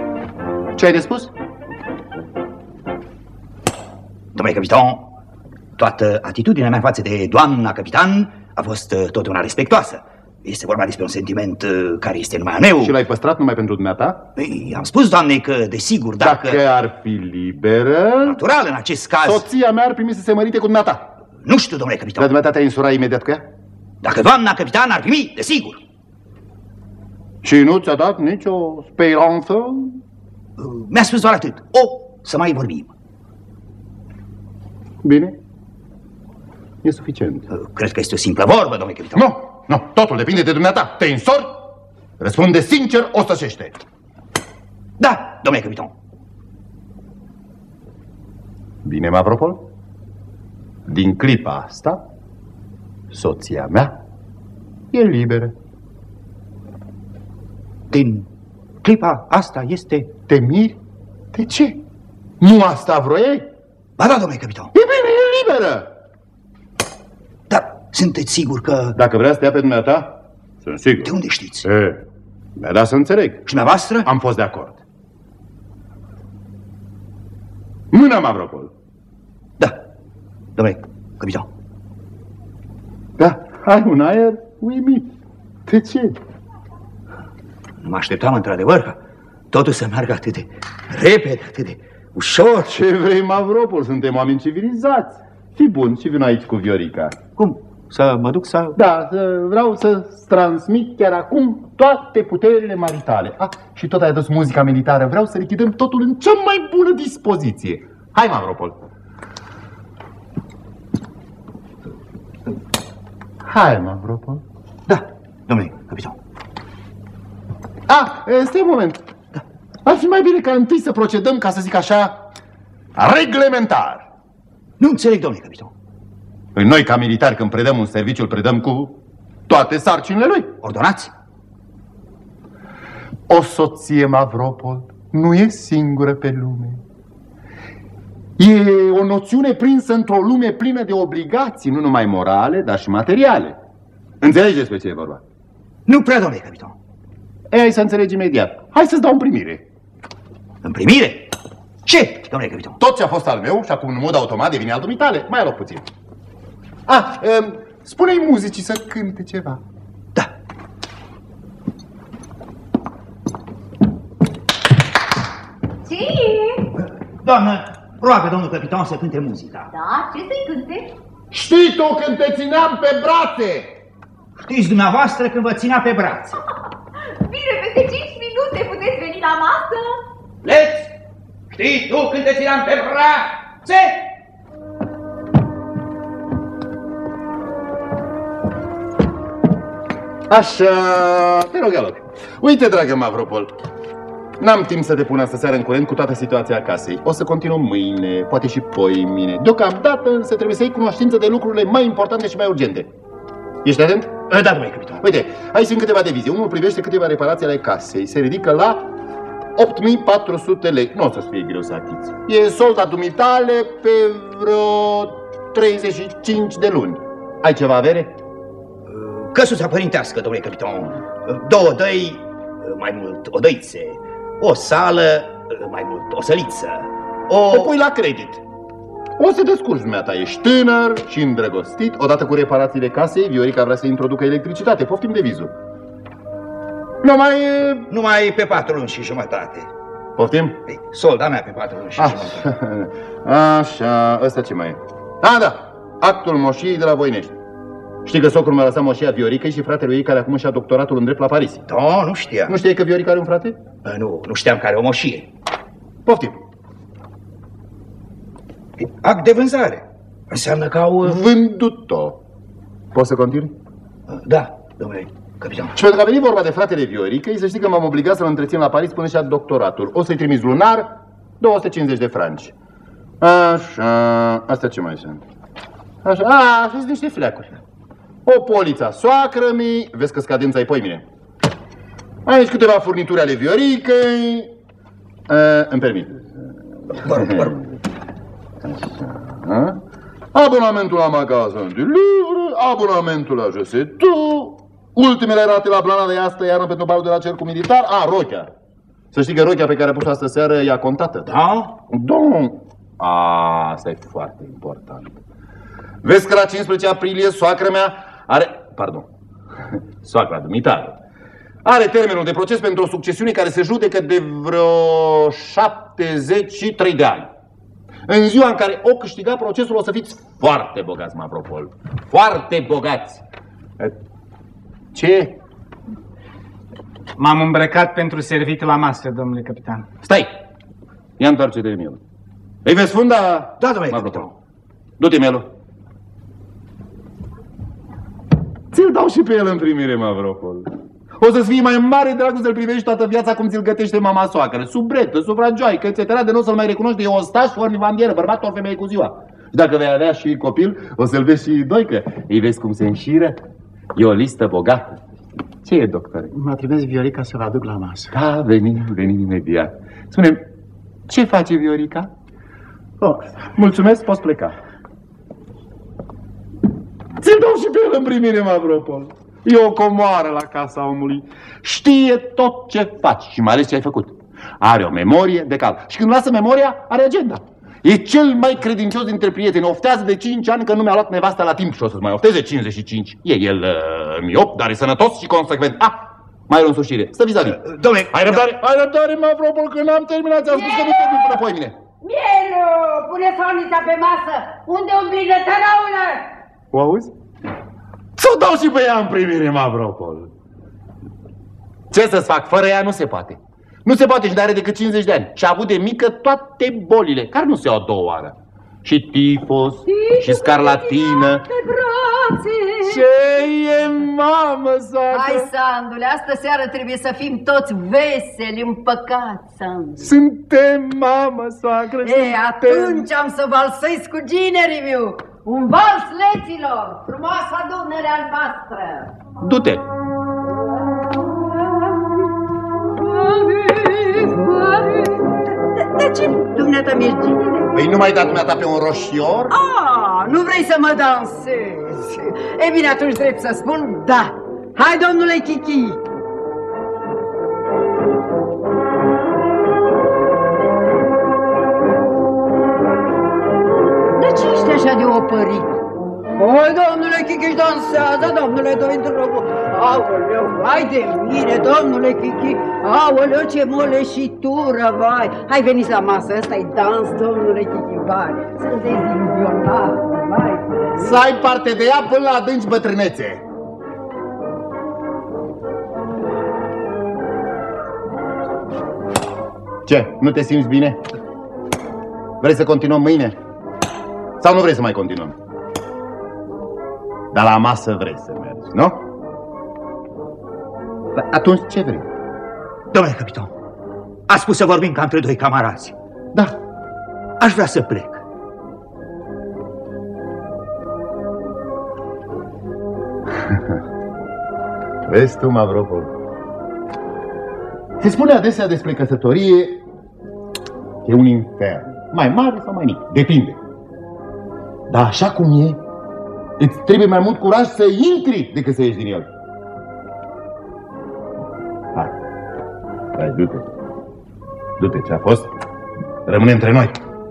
Ce ai de spus? Domnule capitan, Toată atitudinea mea față de doamna capitan a fost uh, totdeauna respectoasă. Este vorba despre un sentiment uh, care este numai al meu. Și l-ai păstrat numai pentru dumneata? Păi, am spus doamnei că, desigur, dacă... Dacă ar fi liberă... Natural, în acest caz... Soția mea ar primi să se mărite cu dumneata. Nu știu, domnule capitan. Dar dumneata te-ai însura imediat cu ea? Dacă doamna capitan ar primi, desigur. Și nu ți-a dat nicio speranță? Uh, Mi-a spus doar atât. O, să mai vorbim. Bine. E suficient. Uh, Cred că este o simplă vorbă, domnule capitan. Nu, nu, totul depinde de dumneata. Te însori? Răspunde sincer, o stășește. Da, domnule capitan. Bine, Mavropol? Din clipa asta, soția mea e liberă. Din clipa asta este... Te miri? De ce? Nu asta vroiai? Ba da, domnule capitan. E bine, e liberă. Dar sunteți sigur că... Dacă vrea să te ia pe dumneata, sunt sigur. De unde știți? E, mi-a dat să înțeleg. Și dumneavoastră? Am fost de acord. Mâna, Mavropol. Da, domnule capitan. Da, ai un aer uimit. De ce? Nu mă așteptam, într-adevăr, că totul să meargă atât de repede, atât de ușor. Ce vrei, Mavropol? Suntem oameni civilizați. Fii bun și vin aici cu Viorica. Cum? Să mă duc să... Da, vreau să-ți transmit chiar acum toate puterile maritale. Ah, și tot ai adus muzica militară. Vreau să lichidăm totul în cea mai bună dispoziție. Hai, Mavropol. Hai, Mavropol. Da, domnule capitan. Ah, stai un moment. Da. Ar fi mai bine ca întâi să procedăm, ca să zic așa, reglementar. Nu înțeleg, domnule capitan. Noi, ca militari, când predăm un serviciu, îl predăm cu toate sarcinile lui. Ordonați? O soție, Mavropol, nu e singură pe lume. E o noțiune prinsă într-o lume plină de obligații, nu numai morale, dar și materiale. Înțelegi despre ce e vorba? Nu prea, domnule capitan. Ei, hai să înțelegi imediat. Hai să-ți dau în primire. În primire? Ce, domnule capitan? Tot ce a fost al meu și acum în mod automat devine al dumitale. Mai aloc puțin. Ah, um, spune-i muzicii să cânte ceva. Da. Ce e? Doamnă, roagă domnul capitan să cânte muzica. Da, ce să-i cânte? Știi tu când te țineam pe brațe? Știți dumneavoastră când vă ținea pe brațe. Bine, peste cinci minute puteți veni la masă? Leți! Știi tu când te țineam pe brațe? Așa, te rog, aloc. Uite, dragă Mavropol, n-am timp să te pun astă seară în curent cu toată situația casei. O să continuăm mâine, poate și poimine. Deocamdată însă trebuie să iei cunoștință de lucrurile mai importante și mai urgente. Ești atent? Da, domnule capitan. Uite, aici sunt câteva devizii. Unul privește câteva reparații ale casei. Se ridică la opt mii patru sute lei. Nu o să fie greu să achiți. E solda dumitale pe vreo treizeci și cinci de luni. Ai ceva avere? Căsuța părintească, domnule capitan. Două dăi, mai mult o dăițe. O sală, mai mult o săliță. O... O pui la credit. O să descurci, dumneata, ești tânăr și îndrăgostit. Odată cu reparațiile casei, Viorica vrea să introducă electricitate. Poftim devizul. Numai... Numai pe patru luni și jumătate. Poftim? Ei, solda mea pe patru luni și Așa. jumătate. Așa, ăsta ce mai e? Ah, da, actul moșiei de la Voinești. Știi că socrul mi-a lăsat moșia Vioricăi și fratele ei care acum și-a doctoratul în drept la Paris. Da, nu știam. Nu știai că Viorica are un frate? Nu, nu știam că are o moșie. Poftim. Act de vânzare. Înseamnă că au... Vândut-o. Poți să continui? Da, domnule capitan. Și pentru că a venit vorba de fratele Vioricăi, să știi că m-am obligat să-l întrețin la Paris până și-a doctoratul. O să-i trimis lunar două sute cincizeci de franci. Așa, astea ce mai sunt? Așa, a, și niște fleacuri. O poliță soacră-mi, vezi că scadența-i poimine. Aici câteva furnituri ale Vioricăi. Uh, îmi permit. Vă rog, vă rog. Așa. Abonamentul la magazin de livre, abonamentul la J S T, ultimele rate la plana de astă iarnă pentru balul de la cercul militar. A, rochea. Să știi că rochea pe care a pus-o astă seară e contată. Da? Da. A, asta e foarte important. Vezi că la cincisprezece aprilie soacră mea are... Pardon. Soacra dumitare. Are termenul de proces pentru o succesiune care se judecă de vreo șaptezeci și trei de ani. În ziua în care o câștiga procesul o să fiți foarte bogați, Mavropol. Foarte bogați. Ce? M-am îmbrăcat pentru servit la masă, domnule capitan. Stai! Ia întoarce-te, Mielu. Îi vezi funda? Da, domnule capitan. Du-te, Mielu. Ți-l dau și pe el în primire, Mavropol. O să-ți fie mai mare dragul să-l privești toată viața cum ți-l gătește mama soacră. Subretă, sufragioaică, et cetera. De nu o să-l mai recunoști, e ostaș, ori nivandieră, bărbat, ori femeie cu ziua. Și dacă vei avea și copil, o să-l vezi și doică. Îi vezi cum se înșiră? E o listă bogată. Ce e, doctore? Mă trimis Viorica să vă aduc la masă. Da, venim, venim imediat. Spune-mi, ce face Viorica? Oh, mulțumesc, poți pleca. Ți-l dau și pe el în primire, Mavropol. E o comoară la casa omului. Știe tot ce faci și mai ales ce ai făcut. Are o memorie de cal. Și când lasă memoria, are agenda. E cel mai credincios dintre prieteni. Oftează de cinci ani că nu mi-a luat nevasta la timp și o să-ți mai ofteze cincizeci și cinci. E el uh, miop, dar e sănătos și consecvent. Ah, mai are o însușire. Stă vis-a-vis. Uh, Dom'le, ai răbdare, ai răbdare, Mavropol, că n-am terminat. Ți-am spus că nu te duc până pe mine. Mielu, pune sonița pe masă. Unde umblă, tăraulă? O auzi? Să-o dau și pe ea în primire, Mavropol. Ce să-ți fac? Fără ea nu se poate. Nu se poate și n-are decât cincizeci de ani. Și a avut de mică toate bolile, care nu se iau a doua oară. Și tifos, și scarlatină. Ce e, mamă, soacră? Hai, Sandule, astă seară trebuie să fim toți veseli, împăcați, Sandule. Suntem, mamă, soacră, E, suntem. atunci am să valsăiți cu ginerii miu. Un vals, leților, frumoasa Dunăre albastră. Du-te. De ce dumneata mi-ești ginere? Păi nu mai da dumneata pe un roșior? Ah, nu vrei să mă dansezi? E bine, atunci drept să spun da. Hai, domnule Chichi. De ce ești așa de opărit? Hai, domnule Chichi, dansează, domnule doi drăgu. Aoleu, vai de mine, domnule Chichi. Aoleu, ce moleșitură, vai. Hai, veniți la masă, ăsta-i dans, domnule Chichi, vai. Sunteți iluzionat, vai. Să ai parte de ea până la adânci bătrânețe. Ce? Nu te simți bine? Vrei să continuăm mâine? Sau nu vrei să mai continuăm? Dar la masă vrei să mergi, nu? Atunci ce vrei? Domnule capitan, a spus să vorbim ca între doi camarazi. Da. Aș vrea să plec. Vezi tu, Mavropol? Se spune adesea despre căsătorie că e un infern. Mai mare sau mai mic, depinde. Dar așa cum e, îți trebuie mai mult curaj să intri decât să ieși din el. Hai, hai, du-te. Du-te, ce-a fost? Rămâne între noi.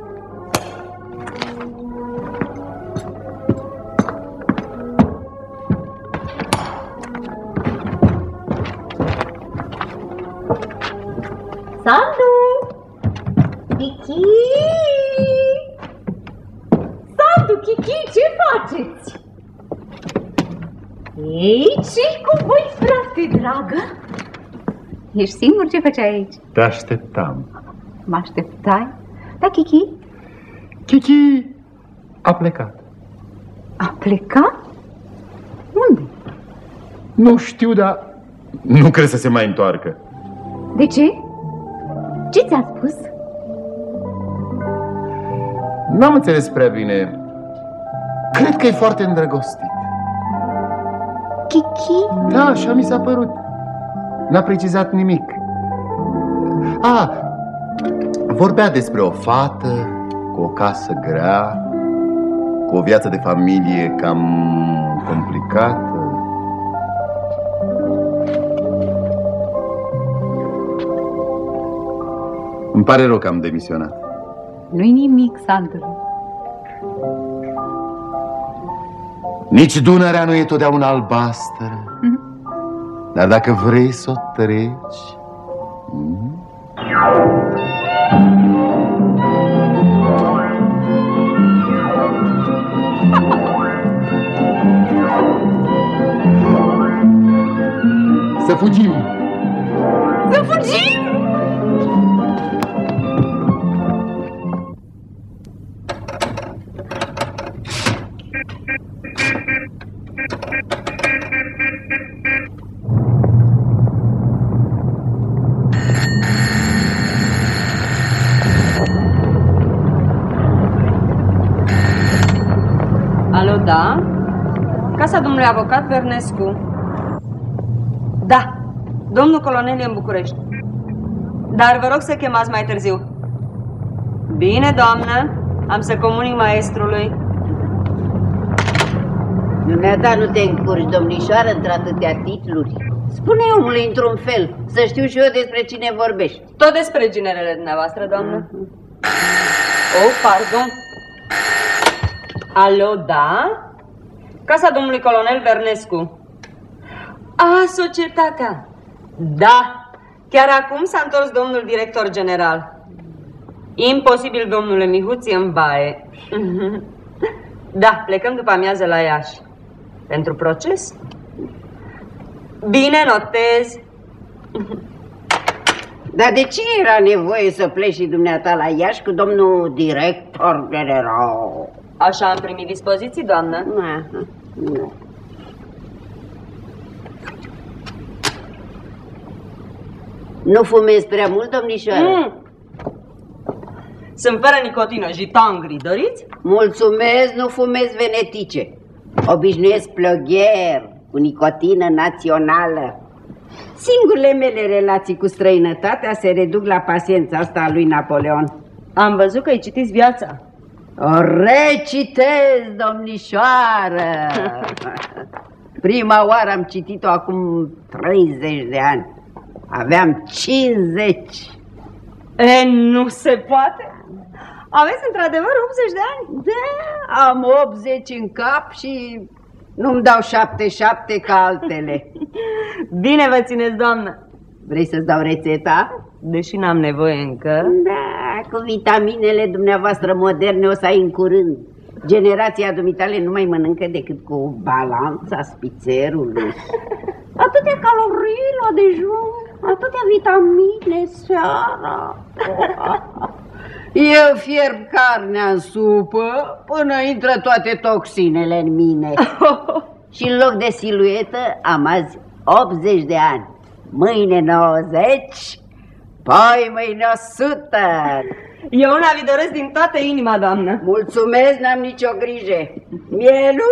Sandu! Kiki! Sandu, Kiki, ce faceți? Ei, ce-i cu voi, frate dragă? Ești singur? Ce făceai aici? Te așteptam. Mă așteptai? Da, Kiki? Kiki a plecat. A plecat? Unde? Nu știu, dar nu cred să se mai întoarcă. De ce? Ce ți-a spus? N-am înțeles prea bine. Cred că e foarte îndrăgostit. Kiki? Da, așa mi s-a părut. N-a precizat nimic. A, vorbea despre o fată cu o casă grea, cu o viață de familie cam complicată. Îmi pare rău că am demisionat. Nu-i nimic, Sandru. Nici Dunărea nu e totdeauna albastră, dar dacă vrei să o treci... Să fugim! Să fugim! Alo, da? Casa domnului avocat Vernescu. Da, domnul colonel e în București. Dar vă rog să chemați mai târziu. Bine, doamnă, am să comunic maestrului. Dumneata nu te încurci, domnișoară, într-atâtea titluri. Spune omului într-un fel, să știu și eu despre cine vorbești. Tot despre ginerele dumneavoastră, doamnă. Oh, pardon. Alo, da? Casa domnului colonel Vernescu. A, societatea. Da, chiar acum s-a întors domnul director general. Imposibil, domnule Mihuție, în baie. Da, plecăm după amiază la Iași. Pentru proces? Bine, notez. Dar de ce era nevoie să pleci și dumneata la Iași cu domnul director general? Așa am primit dispoziții, doamnă. Aha, nu. Nu fumezi prea mult, domnișoară? Mm. Sunt fără nicotină, jitangri, doriți? Mulțumesc, nu fumezi venetice. Obișnuiesc plăgher cu nicotină națională. Singurele mele relații cu străinătatea se reduc la paciența asta a lui Napoleon. Am văzut că îi citiți viața. O recitez, domnișoară! Prima oară am citit-o acum treizeci de ani. Aveam cincizeci. E, nu se poate? Aveți într-adevăr optzeci de ani? Da, am optzeci în cap și nu-mi dau șapte șapte ca altele. Bine vă țineți, doamnă. Vrei să-ți dau rețeta? Deși n-am nevoie încă. Da, cu vitaminele dumneavoastră moderne o să ai în curând. Generația dumitale nu mai mănâncă decât cu balanța spițerului. Atâtea calorii la dejun, atâtea vitamine seara. Eu fierb carnea în supă până intră toate toxinele în mine. Și în loc de siluetă am azi optzeci de ani. Mâine nouăzeci, poi mâine o sută. Eu una vi doresc din toată inima, doamnă. Mulțumesc, n-am nicio grijă. Mielu!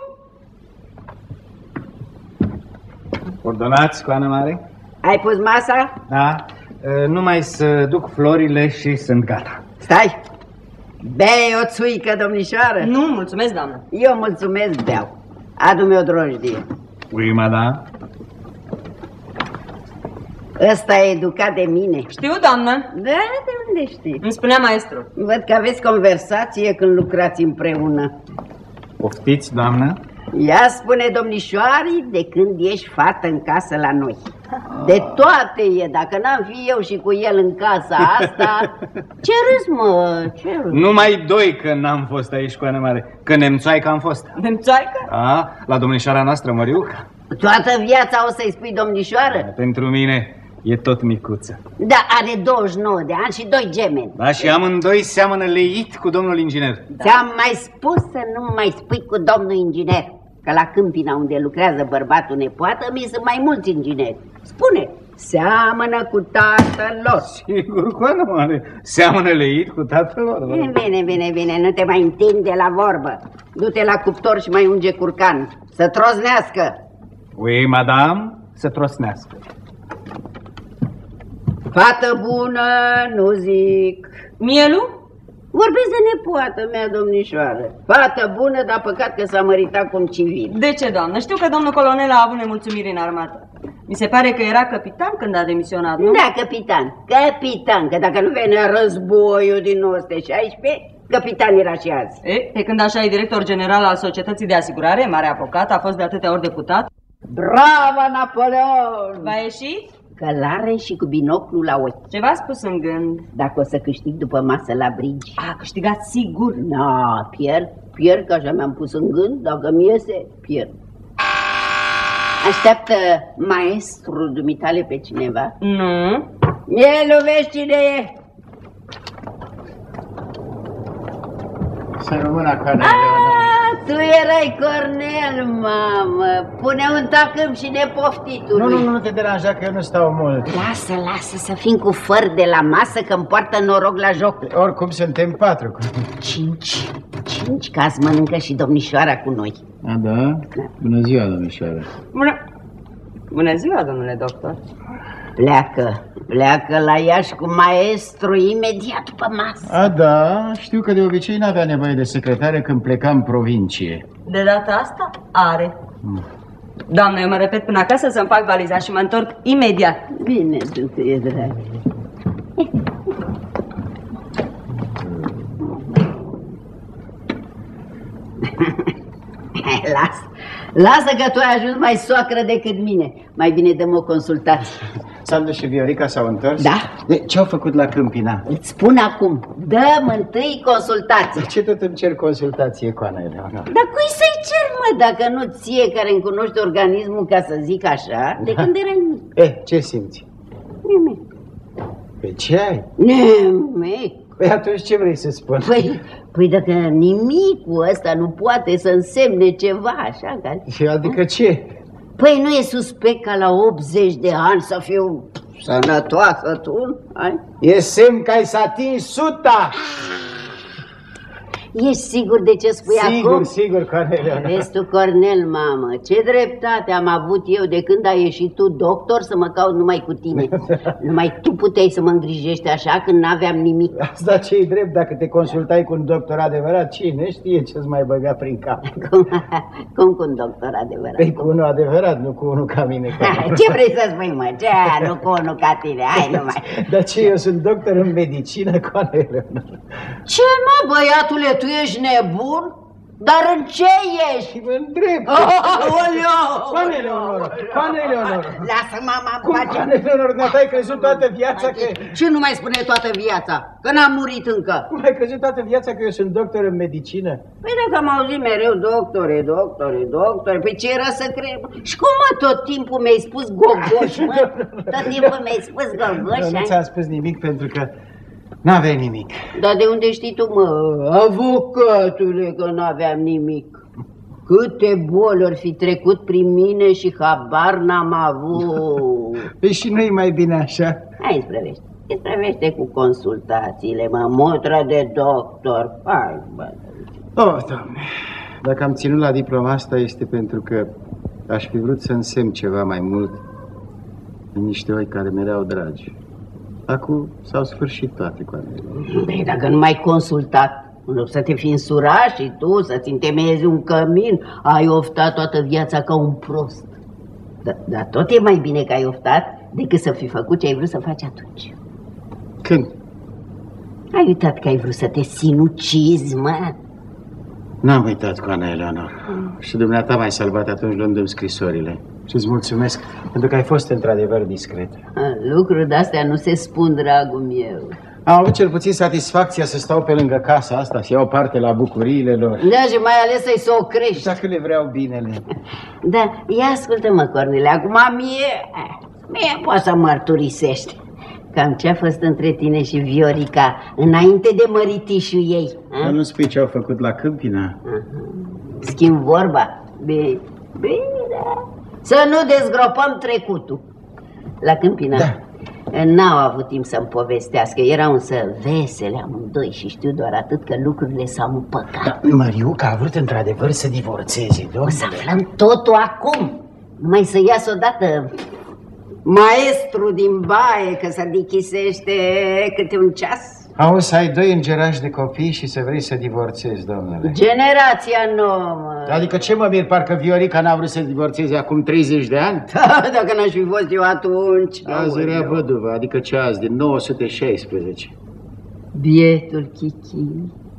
Ordonați, coană mare? Ai pus masa? Da, numai să duc florile și sunt gata. Stai! Bei o țuică, domnișoară? Nu, mulțumesc, doamnă. Eu mulțumesc, beau. Adu-mi o drojdie. Oui, madame. Ăsta e educat de mine. Știu, doamnă. Da, de unde știi? Îmi spunea maestrul. Văd că aveți conversație când lucrați împreună. Poftiți, doamnă? Ea spune domnișoarii de când ești fată în casă la noi. De toate e, dacă n-am fi eu și cu el în casa asta. Ce râs, mă? Ce râs? Numai doi că n-am fost aici, coană mare. Că nemțoaică am fost. Nemțoaică? A, la domnișoara noastră, Măriuca. Toată viața o să-i spui domnișoară? Pentru mine e tot micuță. Da, are douăzeci și nouă de ani și doi gemeni. Da, și amândoi seamănă leit cu domnul inginer. Da. Ți-am mai spus să nu mai spui cu domnul inginer, că la Câmpina unde lucrează bărbatul nepoată mi sunt mai mulți ingineri. Spune, seamănă cu tatăl lor. Sigur, coană mare, seamănă leit cu tatăl lor. Bine, bine, bine, bine, nu te mai întinde la vorbă. Du-te la cuptor și mai unge curcan, să trosnească. Oui, madame, să trosnească. Fată bună, nu zic. Mielu? Vorbesc de nepoată mea, domnișoară. Fată bună, dar păcat că s-a măritat cu un civil. De ce, doamnă? Știu că domnul colonel a avut nemulțumiri în armată. Mi se pare că era capitan când a demisionat, nu? Da, capitan, capitan, că dacă nu venea războiul din o sută șaisprezece, Capitan era și azi. E, pe când așa e director general al Societății de Asigurare, mare avocat, a fost de atâtea ori deputat. Bravo, Napoleon! Va ieși? Călare și cu binoclul la ochi. Ce v-a spus în gând? Dacă o să câștig după masă la brigi. A câștigat sigur. No, pierd, pierd, că așa mi-am pus în gând, dacă mi iese, pierd. Așteaptă maestrul dumitale pe cineva? Nu. El vezi cine e? Să rămână Coană. Tu erai Cornel, mamă. Pune un tacâm și nepoftitul. Nu, nu, nu, nu te deranja că eu nu stau mult. Lasă, lasă să fim cu făr de la masă, că îmi poartă noroc la joc. Oricum suntem patru. Cinci, cinci, că azi mănâncă și domnișoara cu noi. A, da? Bună ziua, domnișoară. Bună. Bună ziua, domnule doctor. Pleacă, pleacă la Iași cu maestru imediat după masă. A, da, știu că de obicei n-avea nevoie de secretare când pleca în provincie. De data asta are. Mm. Doamne, eu mă repet până acasă să-mi fac valiza și mă întorc imediat. Bine, du-te, dragă. Lasă, lasă că tu ai ajuns mai soacră decât mine. Mai bine dăm o consultație. Sandu și Viorica s-au întors? Da. Ce-au făcut la Câmpina? Îți spun acum, dăm întâi consultație. De ce tot îmi cer consultație, Coana Eleonora? Dar cui să-i cer, mă, dacă nu ție care îmi cunoști organismul, ca să zic așa, de când erai mic? Eh, ce simți? Nimic. Pe ce ai? Nimic. Păi atunci ce vrei să spun? Păi, păi dacă nimicul ăsta nu poate să însemne ceva, așa, ca... Și adică ce? Păi nu e suspect ca la optzeci de ani să fiu sănătoasă tu? Ai? E semn că ai să atingi suta! Ești sigur de ce spui sigur, acum? Sigur, sigur, Cornel. Vezi tu, Cornel, mamă, ce dreptate am avut eu de când ai ieșit tu doctor să mă caut numai cu tine. Numai tu puteai să mă îngrijești așa când n-aveam nimic. Asta ce-i drept, dacă te consultai cu un doctor adevărat, cine știe ce-ți mai băga prin cap? Cum, cum cu un doctor adevărat? Păi cu unul adevărat, nu cu unul ca mine. Ce vrei să spui, mă? Ce? Nu cu unul ca tine, hai numai. Dar ce, eu sunt doctor în medicină, Cornel? Ce, mă, băiatule, tu ești nebun? Dar în ce ești? Mă îndrept. Oleo! Coane Eleonora, Coane Eleonora. Lasă mama în Cum, pace. Coane Eleonora, n-ai crezut toată viața că... Ce nu mai spune toată viața? Că n-am murit încă. Cum ai crezut toată viața că eu sunt doctor în medicină? Păi dacă am auzit mereu doctore, doctore, doctore, păi ce era să cred? Și cum, mă, tot timpul mi-ai spus gogoș, mă? Tot timpul mi-ai spus gogoș, Nu ți-am spus nimic pentru că n-aveai nimic. Dar de unde știi tu, mă, avocatule, că n-aveam nimic? Câte boli ori fi trecut prin mine și habar n-am avut. Păi și nu-i mai bine așa? Hai, isprăvește, isprăvește cu consultațiile, mă, motra de doctor. Hai, bă. Oh, Doamne, dacă am ținut la diploma asta este pentru că aș fi vrut să însemn ceva mai mult în niște oi care mi-erau dragi. Acum s-au sfârșit toate cu ale. Păi dacă nu m-ai consultat, în loc să te fi însurat și tu, să-ți întemeiezi un cămin, ai oftat toată viața ca un prost. Dar da, tot e mai bine că ai oftat decât să fi făcut ce ai vrut să faci atunci. Când? Ai uitat că ai vrut să te sinucizi, mă? N-am uitat, Coana Eleonora. Mm. Și dumneata m-ai salvat atunci luându-mi scrisorile. Și îți mulțumesc pentru că ai fost într-adevăr discret. Lucruri de-astea nu se spun, dragul meu. Am avut cel puțin satisfacția să stau pe lângă casa asta, să iau parte la bucuriile lor. Da, și mai ales să-i să o crești. Dacă le vreau binele. Da, ia ascultă-mă, Cornele, acum mie, mie poți să mărturisești cam ce-a fost între tine și Viorica înainte de măritișul ei. Dar nu spui ce au făcut la Câmpina? Schimb vorba? Bine, bine. Să nu dezgropăm trecutul. La Câmpina? Da. N-au avut timp să-mi povestească, erau însă vesele amândoi și știu doar atât că lucrurile s-au împăcat. Da, Măriuca a vrut într-adevăr să divorțeze, domnule. O să aflăm totul acum, numai să iasă odată maestru din baie, că se dichisește câte un ceas. Auzi, să ai doi îngerași de copii și să vrei să divorțezi, domnule. Generația nouă. Adică ce mă mir, parcă Viorica n-a vrut să divorțeze acum treizeci de ani? Da, dacă n-aș fi fost eu atunci. Azi era văduvă, adică ce azi, din nouă sute șaisprezece. Bietul Chichi.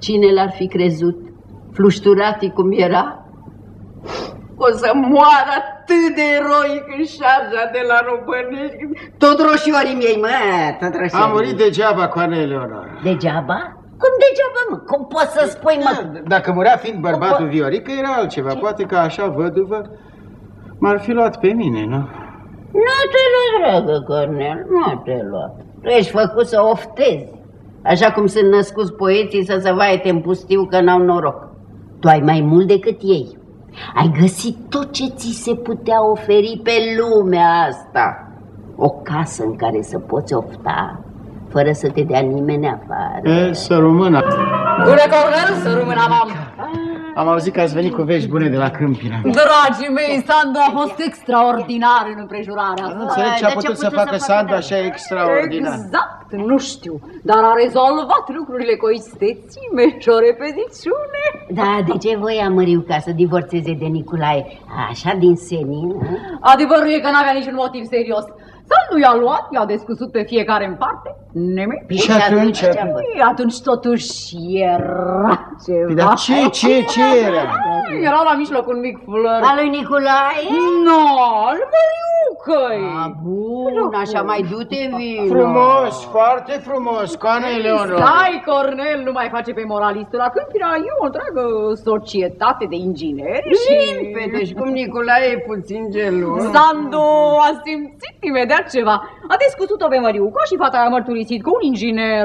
Cine l-ar fi crezut? Flușturatii cum era? O să moară atât de eroic în șarja de la Robănești. Tot roșiorii miei, mă, tot roșiorii. A murit degeaba, Coana Eleonora. Degeaba? Cum degeaba, mă? Cum poți să spui, mă? Da, dacă murea fiind bărbatul Viorică, era altceva. Ce? Poate că așa, văduvă, m-ar fi luat pe mine, nu? Nu te lua, dragă Cornel, nu te lua. Tu ești făcut să oftezi. Așa cum sunt născuți poeții să se vaete în pustiu că n-au noroc. Tu ai mai mult decât ei. Ai găsit tot ce ți se putea oferi pe lumea asta. O casă în care să poți ofta, fără să te dea nimeni afară. E, să rămână. Bună, Cornel, să rămână, mam. Am auzit că ați venit cu vești bune de la Câmpina. Dragii mei, Sandu a fost extraordinar în împrejurarea asta. Nu înțeleg ce a putut să facă Sandu așa extraordinar. Exact, nu știu, dar a rezolvat lucrurile cu o istețime și o repeziciune. Da, de ce voia Măriuca să divorțeze de Nicolae? Așa din senin? Adevărul e că n-avea niciun motiv serios. Sandu i-a luat, i-a descusut pe fiecare în parte, nimic. Și atunci? Atunci totuși era ceva. Dar ce, ce, ce era? Era la mijloc un mic flăr. Al lui Nicolae? Nu, al Măriucăi. A, bun, așa mai du-te vino. Frumos, foarte frumos, Coana Eleonora. Stai, Cornel, nu mai face pe moralistul. La Câmpina e o întreagă societate de ingineri și... Limpede, și cum Nicolae e puțin gelus. Sandu a simțit imediat ceva. A discutat-o pe Măriuca și fata a mărturisit că un inginer...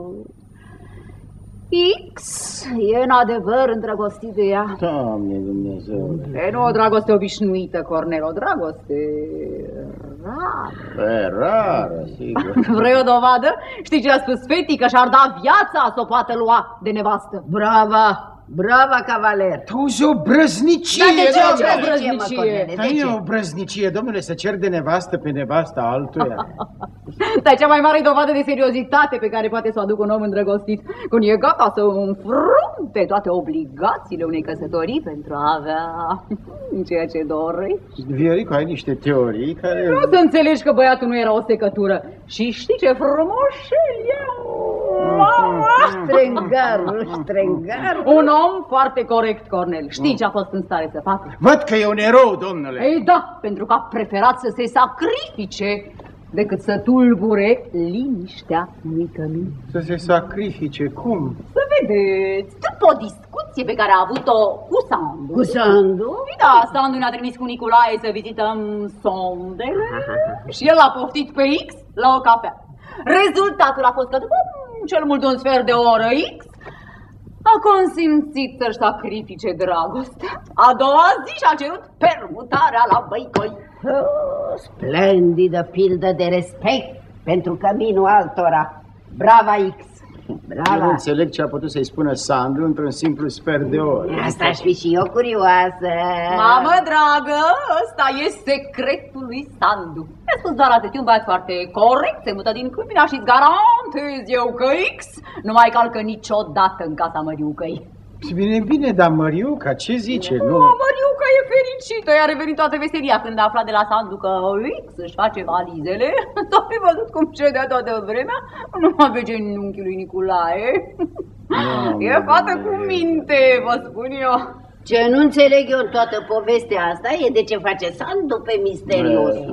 X e în adevăr îndrăgostit de ea. Doamne Dumnezeu. E nu o dragoste obișnuită, Cornel, o dragoste rară. E rară, sigur. Vrei o dovadă? Știi ce a spus fetii? Că și-ar da viața să o poată lua de nevastă. Brava, brava, cavaler. Tu-zi o brăznicie, Dar de ce o doamne. brăznicie, mă, Dar e o brăznicie, domnule, să cer de nevastă pe nevasta altuia. Dar cea mai mare dovadă de seriozitate pe care poate să o aducă un om îndrăgostit, când e gata să înfrunte toate obligațiile unei căsătorii pentru a avea ceea ce dorești. Viorico, ai niște teorii care... Nu să înțelegi că băiatul nu era o secătură. Și știi ce frumoșel e? Strengarul, strengarul. Un om foarte corect, Cornel. Știi ce a fost în stare să facă? Văd că e un erou, domnule. Ei da, pentru că a preferat să se sacrifice decât să tulbure liniștea unui cămin. Să se sacrifice, cum? Să vedeți, după o discuție pe care a avut-o cu Sandu. Cu Sandu? Da, Sandu ne-a trimis cu Nicolae să vizităm sondele și el a poftit pe X la o cafea. Rezultatul a fost că după cel mult un sfert de oră X a consimțit să-și sacrifice dragostea. A doua zi și-a cerut permutarea la Băicoi. Oh, splendidă pildă de respect pentru căminul altora. Brava X! Brava! Nu înțeleg ce a putut să-i spună Sandu într-un simplu sfert de oră. Asta aș fi și eu curioasă. Mamă dragă, ăsta e secretul lui Sandu. Mi-a spus doar atât, un băiat foarte corect, se mută din Câmpina și-ți garantez eu că X nu mai calcă niciodată în casa Măriucăi. Bine, bine, dar Măriuca, ce zice? Nu, nu? Măriuca e fericită, i-a revenit toată veselia când a aflat de la Sandu că X își face valizele. S-a fi văzut cum cedea toată vremea, nu mai vege în unchiul lui Nicolae. No, e fată cu minte, vă spun eu. Ce nu înțeleg eu în toată povestea asta e de ce face Sandu pe misteriosul.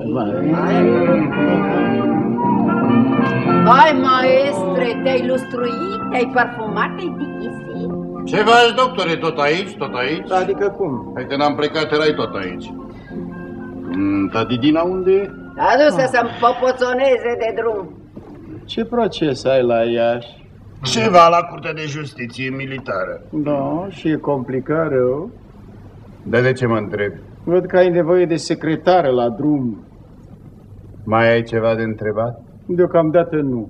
Hai, maestre, te-ai lustruit, te-ai parfumat, te-ai dichisit. Ce faci, doctore, tot aici, tot aici? Adică cum? Hai că n-am plecat, erai tot aici. Mm, tati Dina unde e? A dus să să-mi popoțoneze de drum. Ce proces ai la Iași? Ceva la Curtea de Justiție Militară. Da, și e complicat rău. Dar de ce mă întreb? Văd că ai nevoie de secretară la drum. Mai ai ceva de întrebat? Deocamdată nu.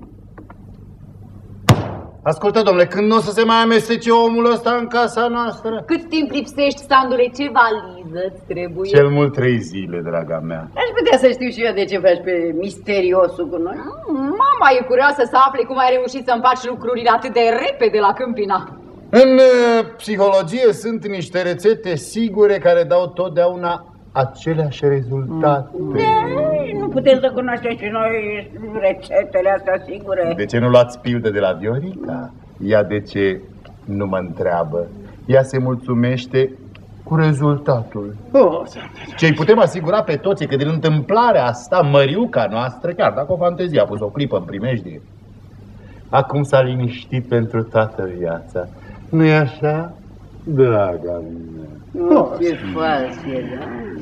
Ascultă, domnule, când nu o să se mai amestece omul ăsta în casa noastră? Cât timp lipsești, Sandule, ce valiză îți trebuie? Cel mult trei zile, draga mea. Aș putea să știu și eu de ce faci pe misteriosul cu noi? Mama e curioasă să afle cum ai reușit să împaci lucrurile atât de repede la Câmpina. În uh, psihologie sunt niște rețete sigure care dau totdeauna aceleași rezultate. Mm. Nu putem să cunoaștem și noi rețetele astea sigure. De ce nu luați pildă de la Viorica? Ea de ce nu mă întreabă. Ea se mulțumește cu rezultatul. Oh, ce-i putem asigura pe toți că din întâmplarea asta, Măriuca noastră, chiar dacă o fantezie a pus o clipă în primejdie, acum s-a liniștit pentru toată viața. Nu-i așa, draga mea? Nu, ce faci, da?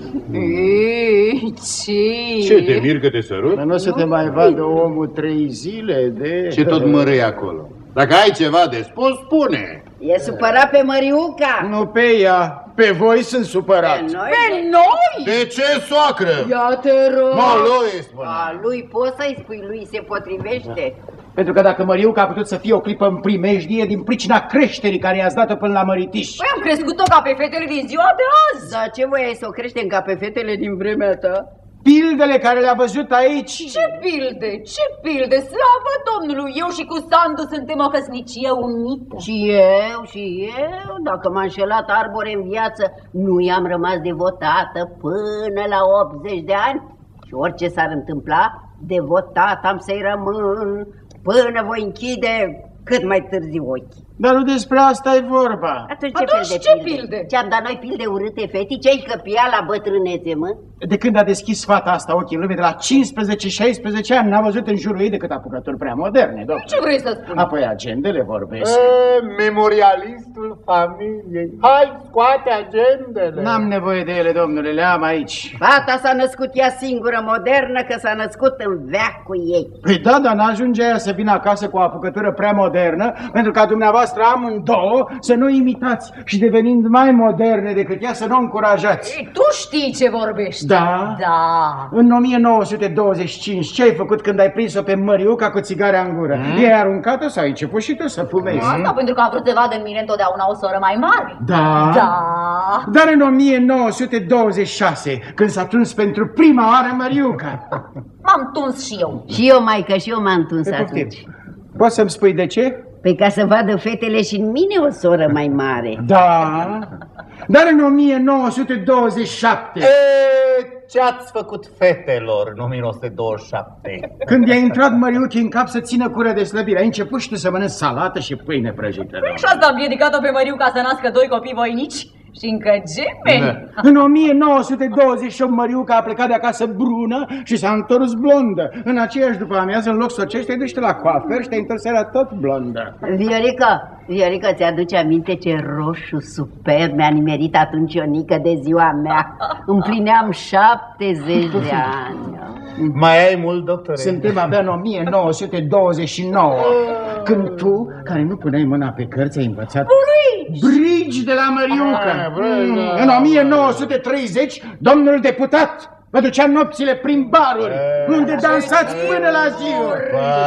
Ei, ce? Ce, te mir că te sărut? Dar nu o să te mai vadă omul trei zile de... Ce tot mărâi acolo? Dacă ai ceva de spus, spune! E supărat pe Măriuca? Nu pe ea, pe voi sunt supărat. Pe noi? Pe noi? De ce, soacră? Ia te rog! Mă, lui spune! A, lui poți să-i spui, lui se potrivește? Pentru că dacă Măriuca a putut să fie o clipă în primejdie din pricina creșterii care i-ați dat-o până la măritiș. Păi am crescut-o ca pe fetele din ziua de azi. Dar ce voiai să o creștem ca pe fetele din vremea ta? Pildele care le-a văzut aici. Ce pilde? Ce pilde? Slavă Domnului! Eu și cu Sandu suntem o căsnicie unită. Și eu, și eu, dacă m-a înșelat arbore în viață, nu i-am rămas devotată până la optzeci de ani. Și orice s-ar întâmpla, devotat am să-i rămân până voi închide cât mai târziu ochii. Dar nu despre asta e vorba. Atunci ce, Atunci fel de ce pilde? pilde? Ce-am dat noi pilde urâte, feti? Ce-ai căpia la bătrânețe, mă? De când a deschis fata asta ochii în lume, de la cincisprezece șaisprezece ani, n-a văzut în jurul ei decât apucături prea moderne, domnule. Ce vrei să spun? Apoi agendele vorbesc. E, memorialistul familiei. Hai, scoate agendele. N-am nevoie de ele, domnule, le am aici. Fata s-a născut ea singură, modernă, că s-a născut în veacul ei. Păi da, dar n-ajunge ea să vină acasă cu o apucătură prea modernă, pentru ca dumneavoastră amândouă să nu imitați și devenind mai moderne decât ea să nu o încurajați. Ei, tu știi ce vorbești. Da? Da. În o mie nouă sute douăzeci și cinci, ce ai făcut când ai prins-o pe Măriuca cu țigarea în gură? Mm? I-ai aruncat-o sau ai început și tu să fumezi? Asta pentru că am vrut să vadă în mine întotdeauna o soră mai mare. Da? Da. Dar în o mie nouă sute douăzeci și șase, când s-a tuns pentru prima oară Măriuca. M-am tuns și eu. Și eu, maică, și eu m-am tuns Pe atunci. Poți să-mi spui de ce? Păi ca să vadă fetele și în mine o soră mai mare. Da, dar în o mie nouă sute douăzeci și șapte... E, ce-ați făcut fetelor în o mie nouă sute douăzeci și șapte? Când i-a intrat Măriuchi în cap să țină cură de slăbire, ai început și tu să mănânci salată și pâine prăjită. Păi și asta a împiedicat-o pe Măriuca să nască doi copii voinici și încă gemeni. Da. În o mie nouă sute douăzeci și opt Măriuca a plecat de acasă brună și s-a întors blondă. În aceeași după amiază, în loc să o cești, te duci la coafer și te-ai întors seara tot blondă. Viorica, Viorica, ți-aduce aminte ce roșu superb mi-a nimerit atunci Ionica de ziua mea? Împlineam șaptezeci de ani. Mai ai mult, doctore? Suntem abia în o mie nouă sute douăzeci și nouă, când tu, care nu puneai mâna pe cărți, ai învățat Bridge! Bridge de la Măriuca. Ah, bridge. În o mie nouă sute treizeci, domnul deputat vă ducea nopțile prin baruri, unde dansați până la ziua.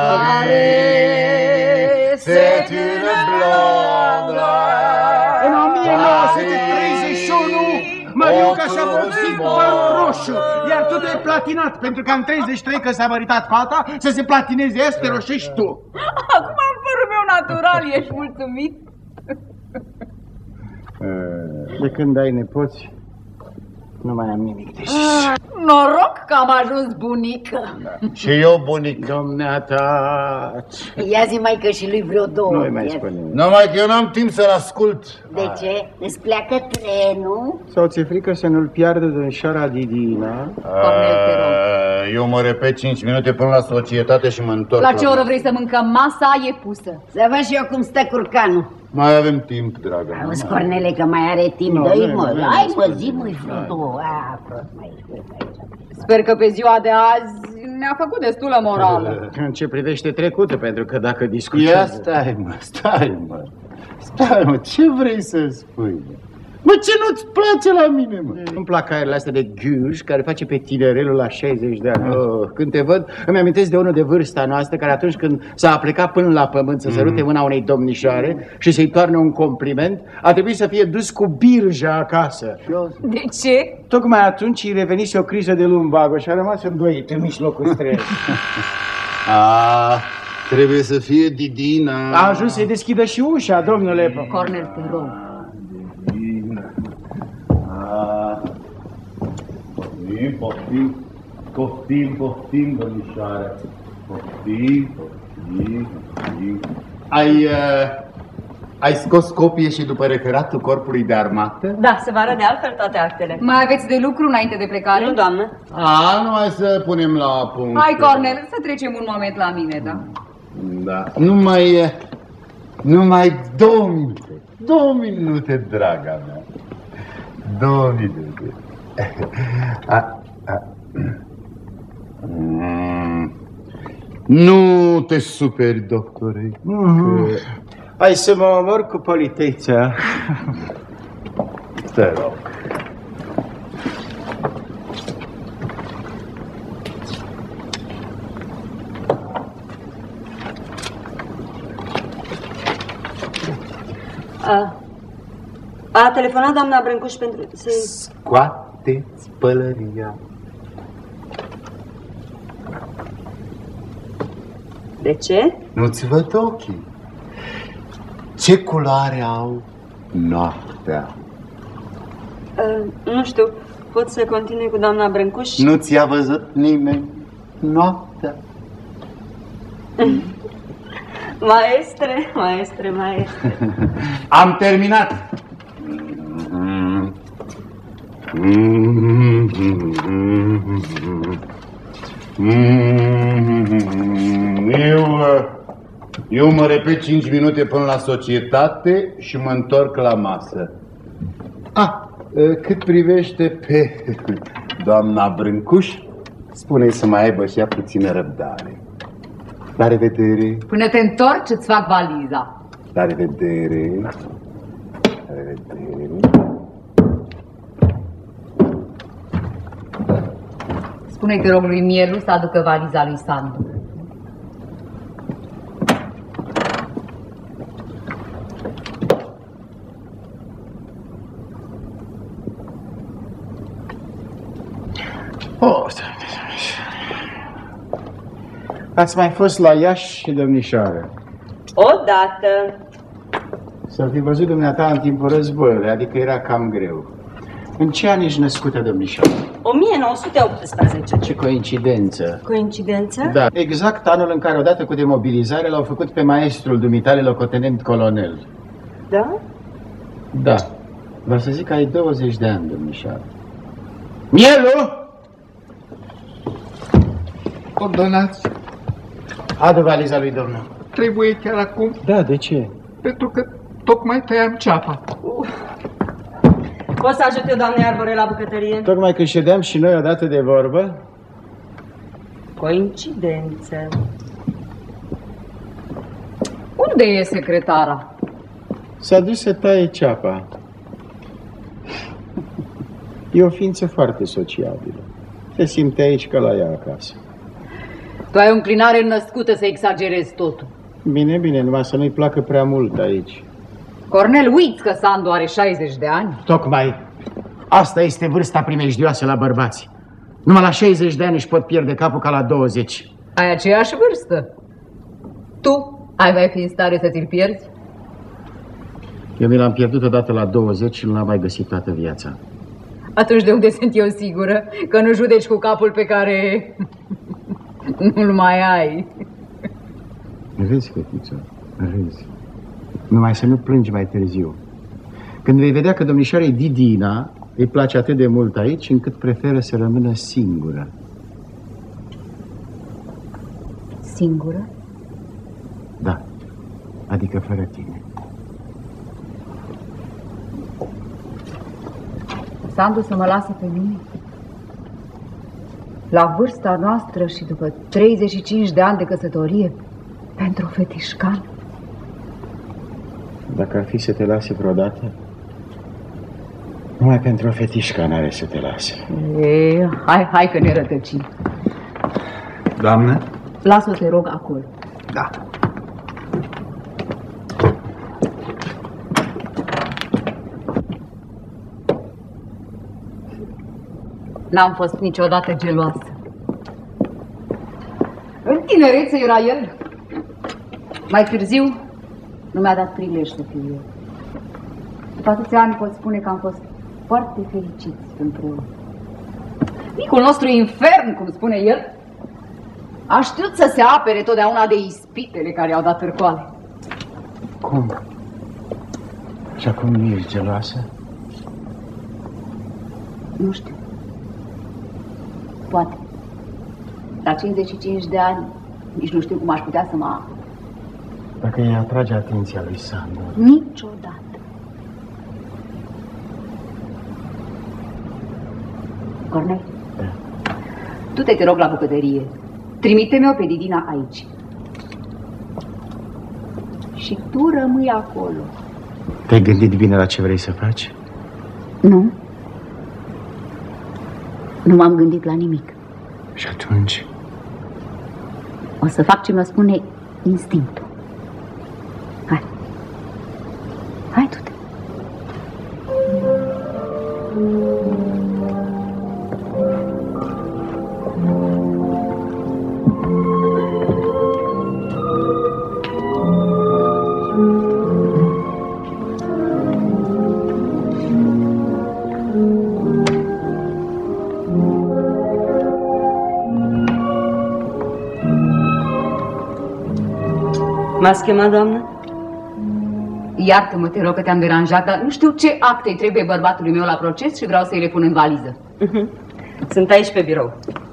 C'est une blonde. În o mie nouă sute treizeci și unu, Măriuca și-a vopsit părul roșu, iar tu te-ai platinat, pentru că în treizeci și trei, că s-a măritat fata, să se platineze ea, să te roșești tu. Acum am părul meu natural, ești mulțumit? De când ai nepoți, nu mai am nimic de zis. Noroc că am ajuns bunică. Și eu, bunic. Domneata... Ia zi, maică, și lui vreo două. Nu-i mai Ia- spune nimic. Numai că eu n-am timp să-l ascult. De ce? Îți pleacă trenul? Sau ți-e frică să nu-l piardă domnișoara Didina? Cornel, te rog. A, Eu mă repet cinci minute până la societate și mă întorc. La ce oră vrei să mâncăm? Masa e pusă. Să văd și eu cum stă curcanul. Mai avem timp, dragă. Auzi, Cornele, că mai are timp. Nu, Dă-i, nu, mă, nu, hai, nu, mă, nu, zi, nu, mă, nu, vreo două. A, prost, mai scurt aici. Sper că pe ziua de azi ne-a făcut destulă morală. În ce privește trecutul, pentru că dacă discutăm... Ia stai, mă, stai, mă. Stai, mă, ce vrei să spui, mă? Mă, ce nu-ți place la mine, mă? Îmi plac aerele astea de ghiuș care face pe tinerelul la șaizeci de ani. Oh, când te văd, îmi amintesc de unul de vârsta noastră care atunci când s-a plecat până la pământ să sărute mâna unei domnișoare și să-i toarne un compliment, a trebuit să fie dus cu birja acasă. De ce? Tocmai atunci îi revenise o criză de lumbago și a rămas îndoit în mijlocul străzii. A, trebuie să fie Didina. A ajuns să-i deschidă și ușa, domnule. Cornel, te rog. A, poftim, poftim, poftim, poftim, domnișoare. Poftim, poftim, poftim. Ai, uh, Ai scos copie și după referatul corpului de armată? Da, se va arăta de altfel toate actele. Mai aveți de lucru înainte de plecare? Nu, doamnă. A, numai să punem la punct. Hai, Cornel, să trecem un moment la mine, da? Da, numai... Numai două minute. Două minute, draga mea. Două minute. A, a. Mm. Nu te superi, doctore. Mm-hmm. Că... Hai să mă omor cu politețea. Te rog. A, a telefonat doamna Brâncuș pentru să... Scoateți pălăria. De ce? Nu-ți văd ochii. Ce culoare au noaptea? A, nu știu, pot să continui cu doamna Brâncuș? Nu ți-a văzut nimeni noaptea? Maestre, maestre, maestre. Am terminat. Eu, eu mă repet cinci minute până la societate și mă întorc la masă. Ah, cât privește pe doamna Brâncuș, spune-i să mai aibă și ea puțină răbdare. La revedere. Până te întorci, îți fac valiza. La revedere. La revedere. Spune-i, te rog, lui Mielu să aducă valiza lui Sandu. Oh, ați mai fost la Iași, domnișoară? Odată. Să fi văzut dumneata în timpul războiului, adică era cam greu. În ce an ești născută, domnișoară? o mie nouă sute optsprezece. Ce coincidență! Coincidență? Da, exact anul în care, odată cu demobilizare, l-au făcut pe maestrul dumitale locotenent colonel. Da? Da. Vreau să zic că ai douăzeci de ani, domnișoară. Mielu! Ordonați. Adu valiza lui domnul. Trebuie chiar acum? Da, de ce? Pentru că tocmai tăiam ceapa. Uh. Poți să ajut eu, doamne Arbore, la bucătărie? Tocmai când ședeam și noi odată de vorbă. Coincidență. Unde e secretara? S-a dus să taie ceapa. E o ființă foarte sociabilă. Se simte aici ca la ea acasă. Tu ai o înclinare născută să exagerezi totul. Bine, bine, numai să nu-i placă prea mult aici. Cornel, uiți că Sandu are șaizeci de ani. Tocmai. Asta este vârsta primejdioasă la bărbați. Numai la șaizeci de ani își pot pierde capul ca la douăzeci. Ai aceeași vârstă. Tu ai mai fi în stare să ți-l pierzi? Eu mi l-am pierdut odată la douăzeci și nu l-am mai găsit toată viața. Atunci de unde sunt eu sigură că nu judeci cu capul pe care nu-l mai ai? Vezi, fetiță, vezi. Numai să nu plângi mai târziu. Când vei vedea că domnișoarei Didina îi place atât de mult aici, încât preferă să rămână singură. Singură? Da, adică fără tine. Sandu să mă lasă pe mine? La vârsta noastră și după treizeci și cinci de ani de căsătorie, pentru o fetișcan? Dacă ar fi să te lase vreodată, numai pentru o fetișcă n-are să te lase. E, hai, hai că ne rătăcim. Doamnă? Lasă-o, te rog, acolo. Da. N-am fost niciodată geloasă. În tinerețe era el. Mai târziu nu mi-a dat prilej să fiu eu. După atâția ani pot spune că am fost foarte fericiți împreună. Micul nostru infern, cum spune el, a știut să se apere totdeauna de ispitele care i-au dat târcoale. Cum? Și acum nu ești geloasă? Nu știu. Poate. La cincizeci și cinci de ani, nici nu știu cum aș putea să mă apăr. Dacă îi atrage atenția lui Sandor. Niciodată. Cornel? Da. Tu te, te rog la bucătărie. Trimite-mi-o pe Didina aici. Și tu rămâi acolo. Te-ai gândit bine la ce vrei să faci? Nu. Nu m-am gândit la nimic. Și atunci? O să fac ce mă spune instinctul. Hai. Hai, du-te. M-ați chemat, doamnă? Iartă-mă, te rog că te-am deranjat, dar nu știu ce acte trebuie bărbatului meu la proces și vreau să-i le pun în valiză. Sunt aici pe birou.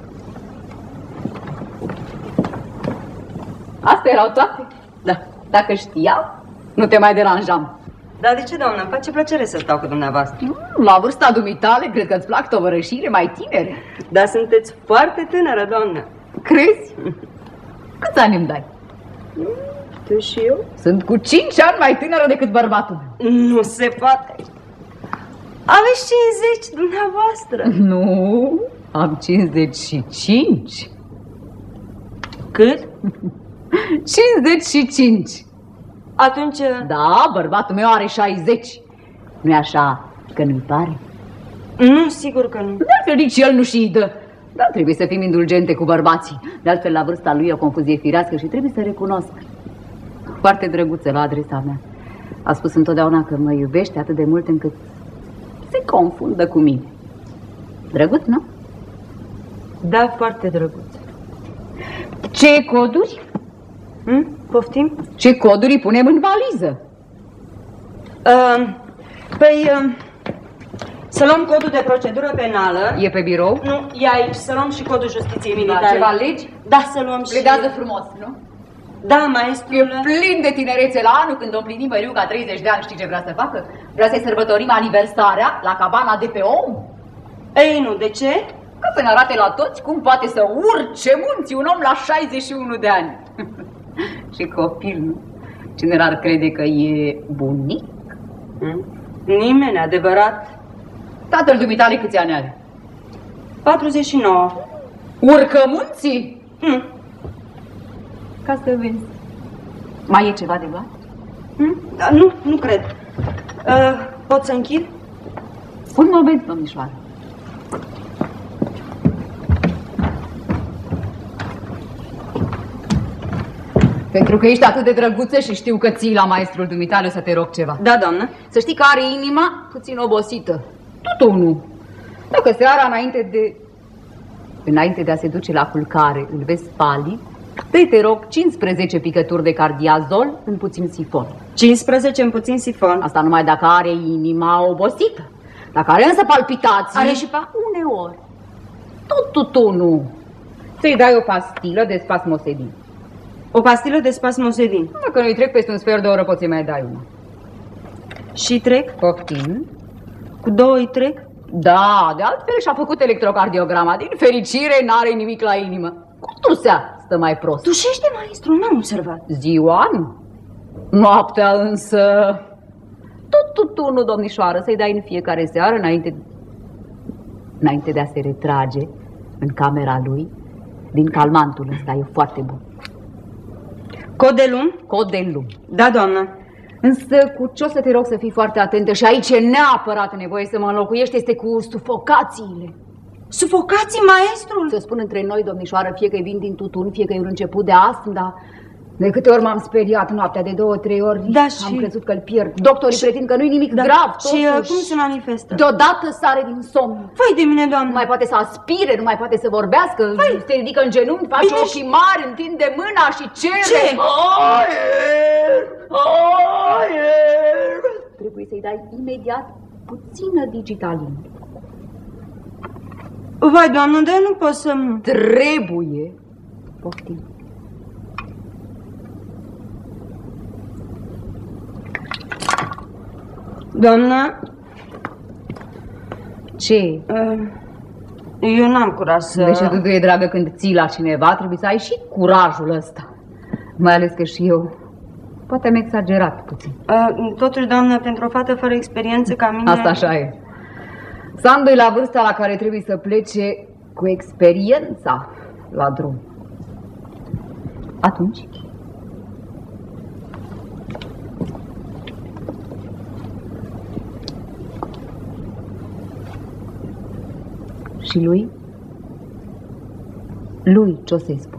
Astea erau toate? Da. Dacă știau, nu te mai deranjam. Dar de ce, doamnă? Îmi face plăcere să stau cu dumneavoastră. La vârsta dumitale, cred că îți plac tovărășiile mai tinere. Dar sunteți foarte tânără, doamnă. Crezi? Câți ani îmi dai? Tu și eu? Sunt cu cinci ani mai tânără decât bărbatul meu. Nu se poate. Aveți cincizeci dumneavoastră. Nu, am cincizeci și cinci. Cât? cincizeci și cinci. Atunci... Da, bărbatul meu are șaizeci. Nu-i așa că nu-i pare? Nu, sigur că nu. De altfel nici el nu-și dă. Dar trebuie să fim indulgente cu bărbații. De altfel la vârsta lui e o confuzie firească și trebuie să recunosc. Foarte drăguță la adresa mea. A spus întotdeauna că mă iubește atât de mult încât se confundă cu mine. Drăguț, nu? Da, foarte drăguț. Ce coduri? Hm? Poftim? Ce coduri îi punem în valiză? Uh, păi, uh, să luăm codul de procedură penală. E pe birou? Nu, e aici. Să luăm și codul justiției militare. Da, ceva legi? Da, să luăm și... Pledează frumos, nu? Da, maestrul... E plin de tinerețe la anul când o împlini Măriuca treizeci de ani. Știi ce vrea să facă? Vrea să-i sărbătorim aniversarea la cabana de pe om. Ei, nu, de ce? Ca să ne arate la toți cum poate să urce munții un om la șaizeci și unu de ani. Și copil, nu? Cine ar crede că e bunic? Hmm? Nimeni, adevărat. Tatăl dumitale câți ani are? patruzeci și nouă. Urcă munții? Hmm. Ca să vezi. Mai e ceva de luat? Hmm? Da, nu, nu cred. Uh, pot să închid? Un moment, domnișoară. Pentru că ești atât de drăguță și știu că ții la maestrul dumitale, o să te rog ceva. Da, doamnă. Să știi că are inima puțin obosită. Tot unul. Dacă seara înainte de... Înainte de a se duce la culcare îl vezi palid, te, te rog, cincisprezece picături de cardiazol în puțin sifon. cincisprezece în puțin sifon. Asta numai dacă are inima obosită. Dacă are însă palpitații... Are și pa? Uneori. Tot tutunul. Să-i dai o pastilă de spasmosedin. O pastilă de spasmosedin. Dacă nu-i trec peste un sfert de oră, poți să-i mai dai una. Și trec? Poftim? Cu două îi trec? Da, de altfel și-a făcut electrocardiograma. Din fericire n-are nimic la inimă. Cu tusea stă mai prost. Tușește, maestru, n-am observat. Ziua nu. Noaptea însă... Tot tutunul, domnișoară, să-i dai în fiecare seară înainte... Înainte de a se retrage în camera lui. Din calmantul ăsta, e foarte bun. Cod de lung? Cod de lung. Da, doamnă. Însă cu ce o să te rog să fii foarte atentă și aici e neapărat nevoie să mă înlocuiești, este cu sufocațiile. Sufocații, maestrul? Să spun între noi, domnișoară, fie că vin din tutun, fie că e un început de astm, dar de câte ori m-am speriat noaptea, de două, trei ori, da, și... am crezut că-l pierd. Doctorii și... pretind că nu-i nimic da. grav, și totuși. cum se manifestă? Deodată sare din somn. Făi de mine, doamnă. Nu mai poate să aspire, nu mai poate să vorbească, Făi. Se ridică în genunchi, face Bine ochii și... mari, întinde mâna și cere. Ce? Aer! Aer! Trebuie să să-i dai imediat puțină digitalină. Vai, doamnă, dar eu nu pot să... Trebuie. Poftim. Doamnă... Ce? Eu n-am curaj să... Deși tu e dragă când ții la cineva, trebuie să ai și curajul ăsta. Mai ales că și eu... Poate am exagerat puțin. Totuși, doamnă, pentru o fată fără experiență ca mine... Asta așa e. Sandu e la vârsta la care trebuie să plece cu experiența la drum. Atunci? Și lui? Lui ce o să-i spun?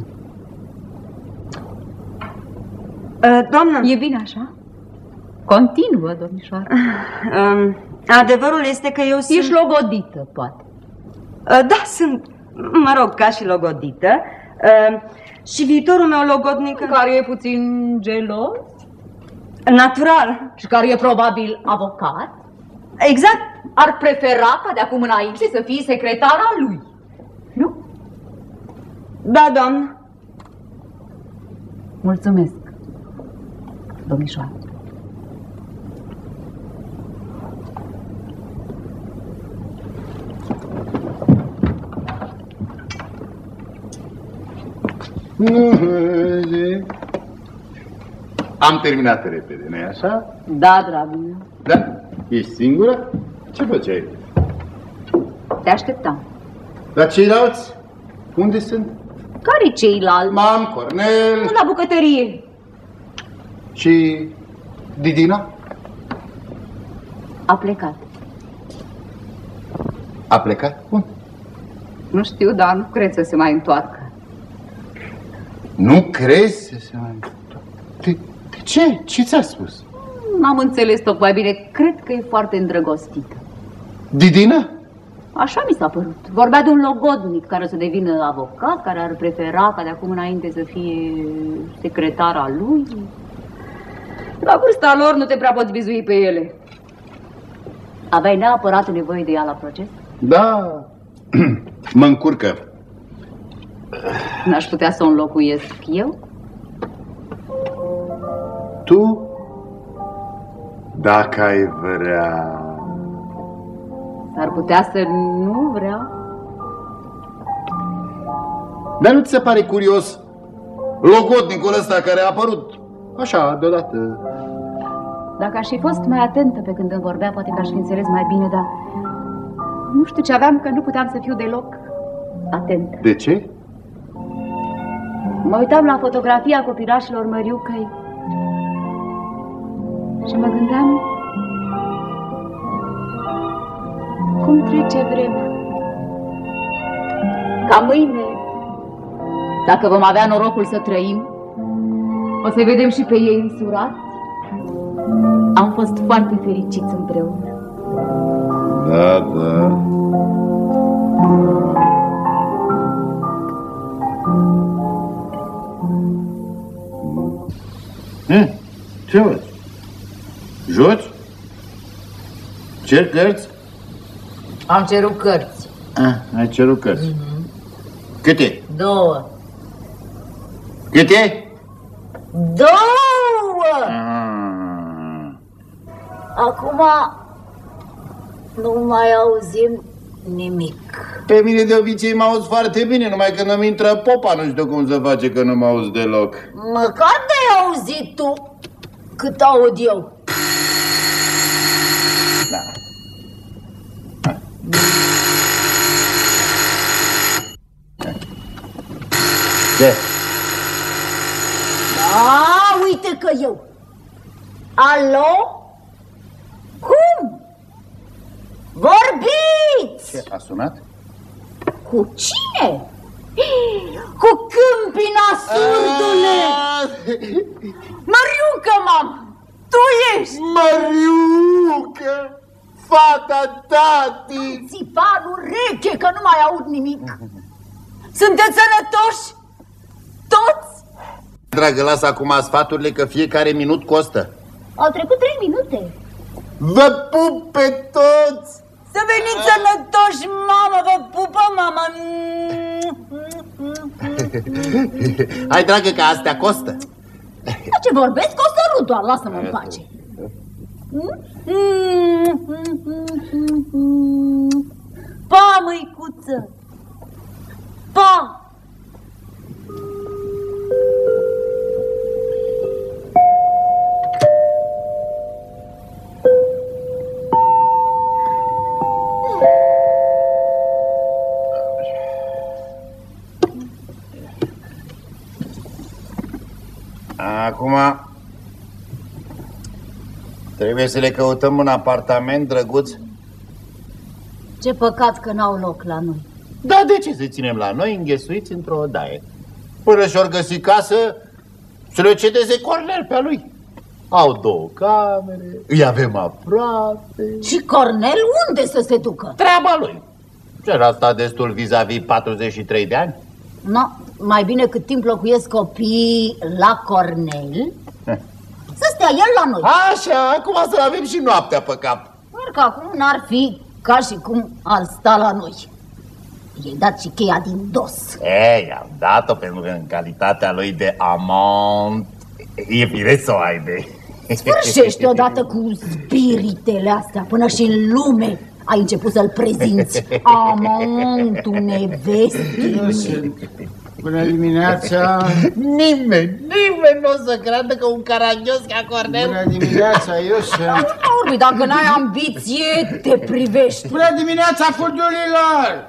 Doamnă... E bine așa? Continuă, domnișoară. Adevărul este că eu sunt... Ești logodită, poate. Da, sunt, mă rog, ca și logodită. Și viitorul meu logodnic... Care e puțin gelos? Natural. Și care e probabil avocat? Exact. Ar prefera ca de acum înainte să fii secretara lui, nu? Da, doamnă. Mulțumesc, domnișoară. Am terminat repede, nu-i așa? Da, dragul meu. Da? Ești singură? Ce făceai? Te așteptam. Dar ceilalți? Unde sunt? Care ceilalți? Mam, Cornel... La bucătărie. Și Didina? A plecat. A plecat? Unde? Nu știu, dar nu cred să se mai întoarcă. Nu crezi să se mai întoarcă? De, de ce? Ce ți-a spus? N-am înțeles tocmai bine. Cred că e foarte îndrăgostită. Didina? Așa mi s-a părut. Vorbea de un logodnic care să devină avocat, care ar prefera ca de acum înainte să fie secretara lui. La vârsta lor nu te prea poți bizui pe ele. Aveai neapărat nevoie de ea la proces? Da, mă încurcă. N-aș putea să o înlocuiesc eu? Tu? Dacă ai vrea... S-ar putea să nu vrea. Dar nu ți se pare curios logodnicul ăsta care a apărut așa deodată? Dacă aș fi fost mai atentă pe când îmi vorbea, poate că aș fi înțeles mai bine, dar nu știu ce aveam, că nu puteam să fiu deloc atentă. De ce? Mă uitam la fotografia copilașilor Măriucăi și mă gândeam cum trece vremea. Ca mâine, dacă vom avea norocul să trăim, o să vedem și pe ei însurați. Am fost foarte fericiți împreună. Da, da. Hmm, ce faci? Joci? Cer cărți? Am cerut cărți. Ah, ai cerut cărți. Mm-hmm. Câte? Două. Câte? Două! Ah. Acum nu mai auzim nimic. Pe mine de obicei mă auzi foarte bine, numai când îmi intră popa, nu știu cum să face că nu mă auzi deloc. Măcar de-ai auzit tu cât aud eu. Da. Ce? Da, uite că eu. Alo? Cum? Vorbiți! Ce, a sunat? Cu cine? Cu Câmpina, surdule! Măriucă, mam! Tu ești! Măriucă! Fata tati! Țipanul reche, că nu mai aud nimic. Sunteți sănătoși? Toți? Dragă, lasă acum sfaturile că fiecare minut costă. Au trecut trei minute. Vă pup pe toți! Să veniți sănătoși, mamă, vă pupă, mama! Hai, dragă, că astea costă. La ce vorbesc, o sărut doar, lasă-mă în pace. Pa, măicuță! Pa! Acum trebuie să le căutăm un apartament drăguț. Ce păcat că n-au loc la noi. Da, de ce să ținem la noi înghesuiți într-o odaie? Până și-or găsi casă, să le cedeze Cornel pe-a lui. Au două camere, îi avem aproape. Și Cornel unde să se ducă? Treaba lui. Ce a stat destul vis-a-vis patruzeci și trei de ani? No, mai bine cât timp locuiesc copiii la Cornel, să stea el la noi. Așa, acum să avem și noaptea pe cap. Doar că acum n-ar fi ca și cum ar sta la noi. I-ai dat și cheia din dos. Ei, am dat-o pentru că în calitatea lui de amant e firesc să o aibă. Sfârșește odată cu spiritele astea, până și în lume ai început să-l prezinți. Amantul nevestii. Bună dimineața! Nimeni, nimeni nu o să creadă că un caragios ca Cornel... Bună dimineața, eu sunt... Urbi, dacă n-ai ambiție, te privești. Bună dimineața, fulgiurilor!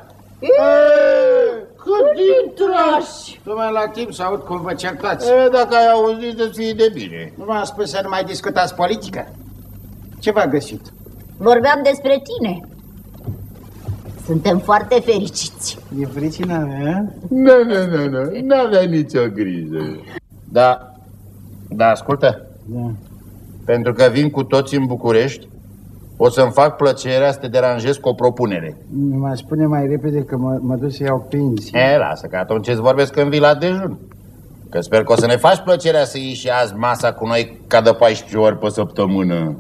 Cât intrași? Tocmai la timp să aud cum vă certați. E, dacă ai auzit, să fie de bine. Nu v-am spus să nu mai discutați politică? Ce v-a găsit? Vorbeam despre tine. Suntem foarte fericiți. E fricina mea? Nu, nu, nu, nu, n-avea nicio grijă. Da, da, ascultă. Da. Pentru că vin cu toți în București, o să-mi fac plăcerea să te deranjez cu o propunere. Nu mai spune mai repede că mă, mă duc să iau pensie. E, lasă, că atunci îți vorbesc când vii la dejun. Că sper că o să ne faci plăcerea să ieși și azi masa cu noi ca de paisprezece ori pe săptămână.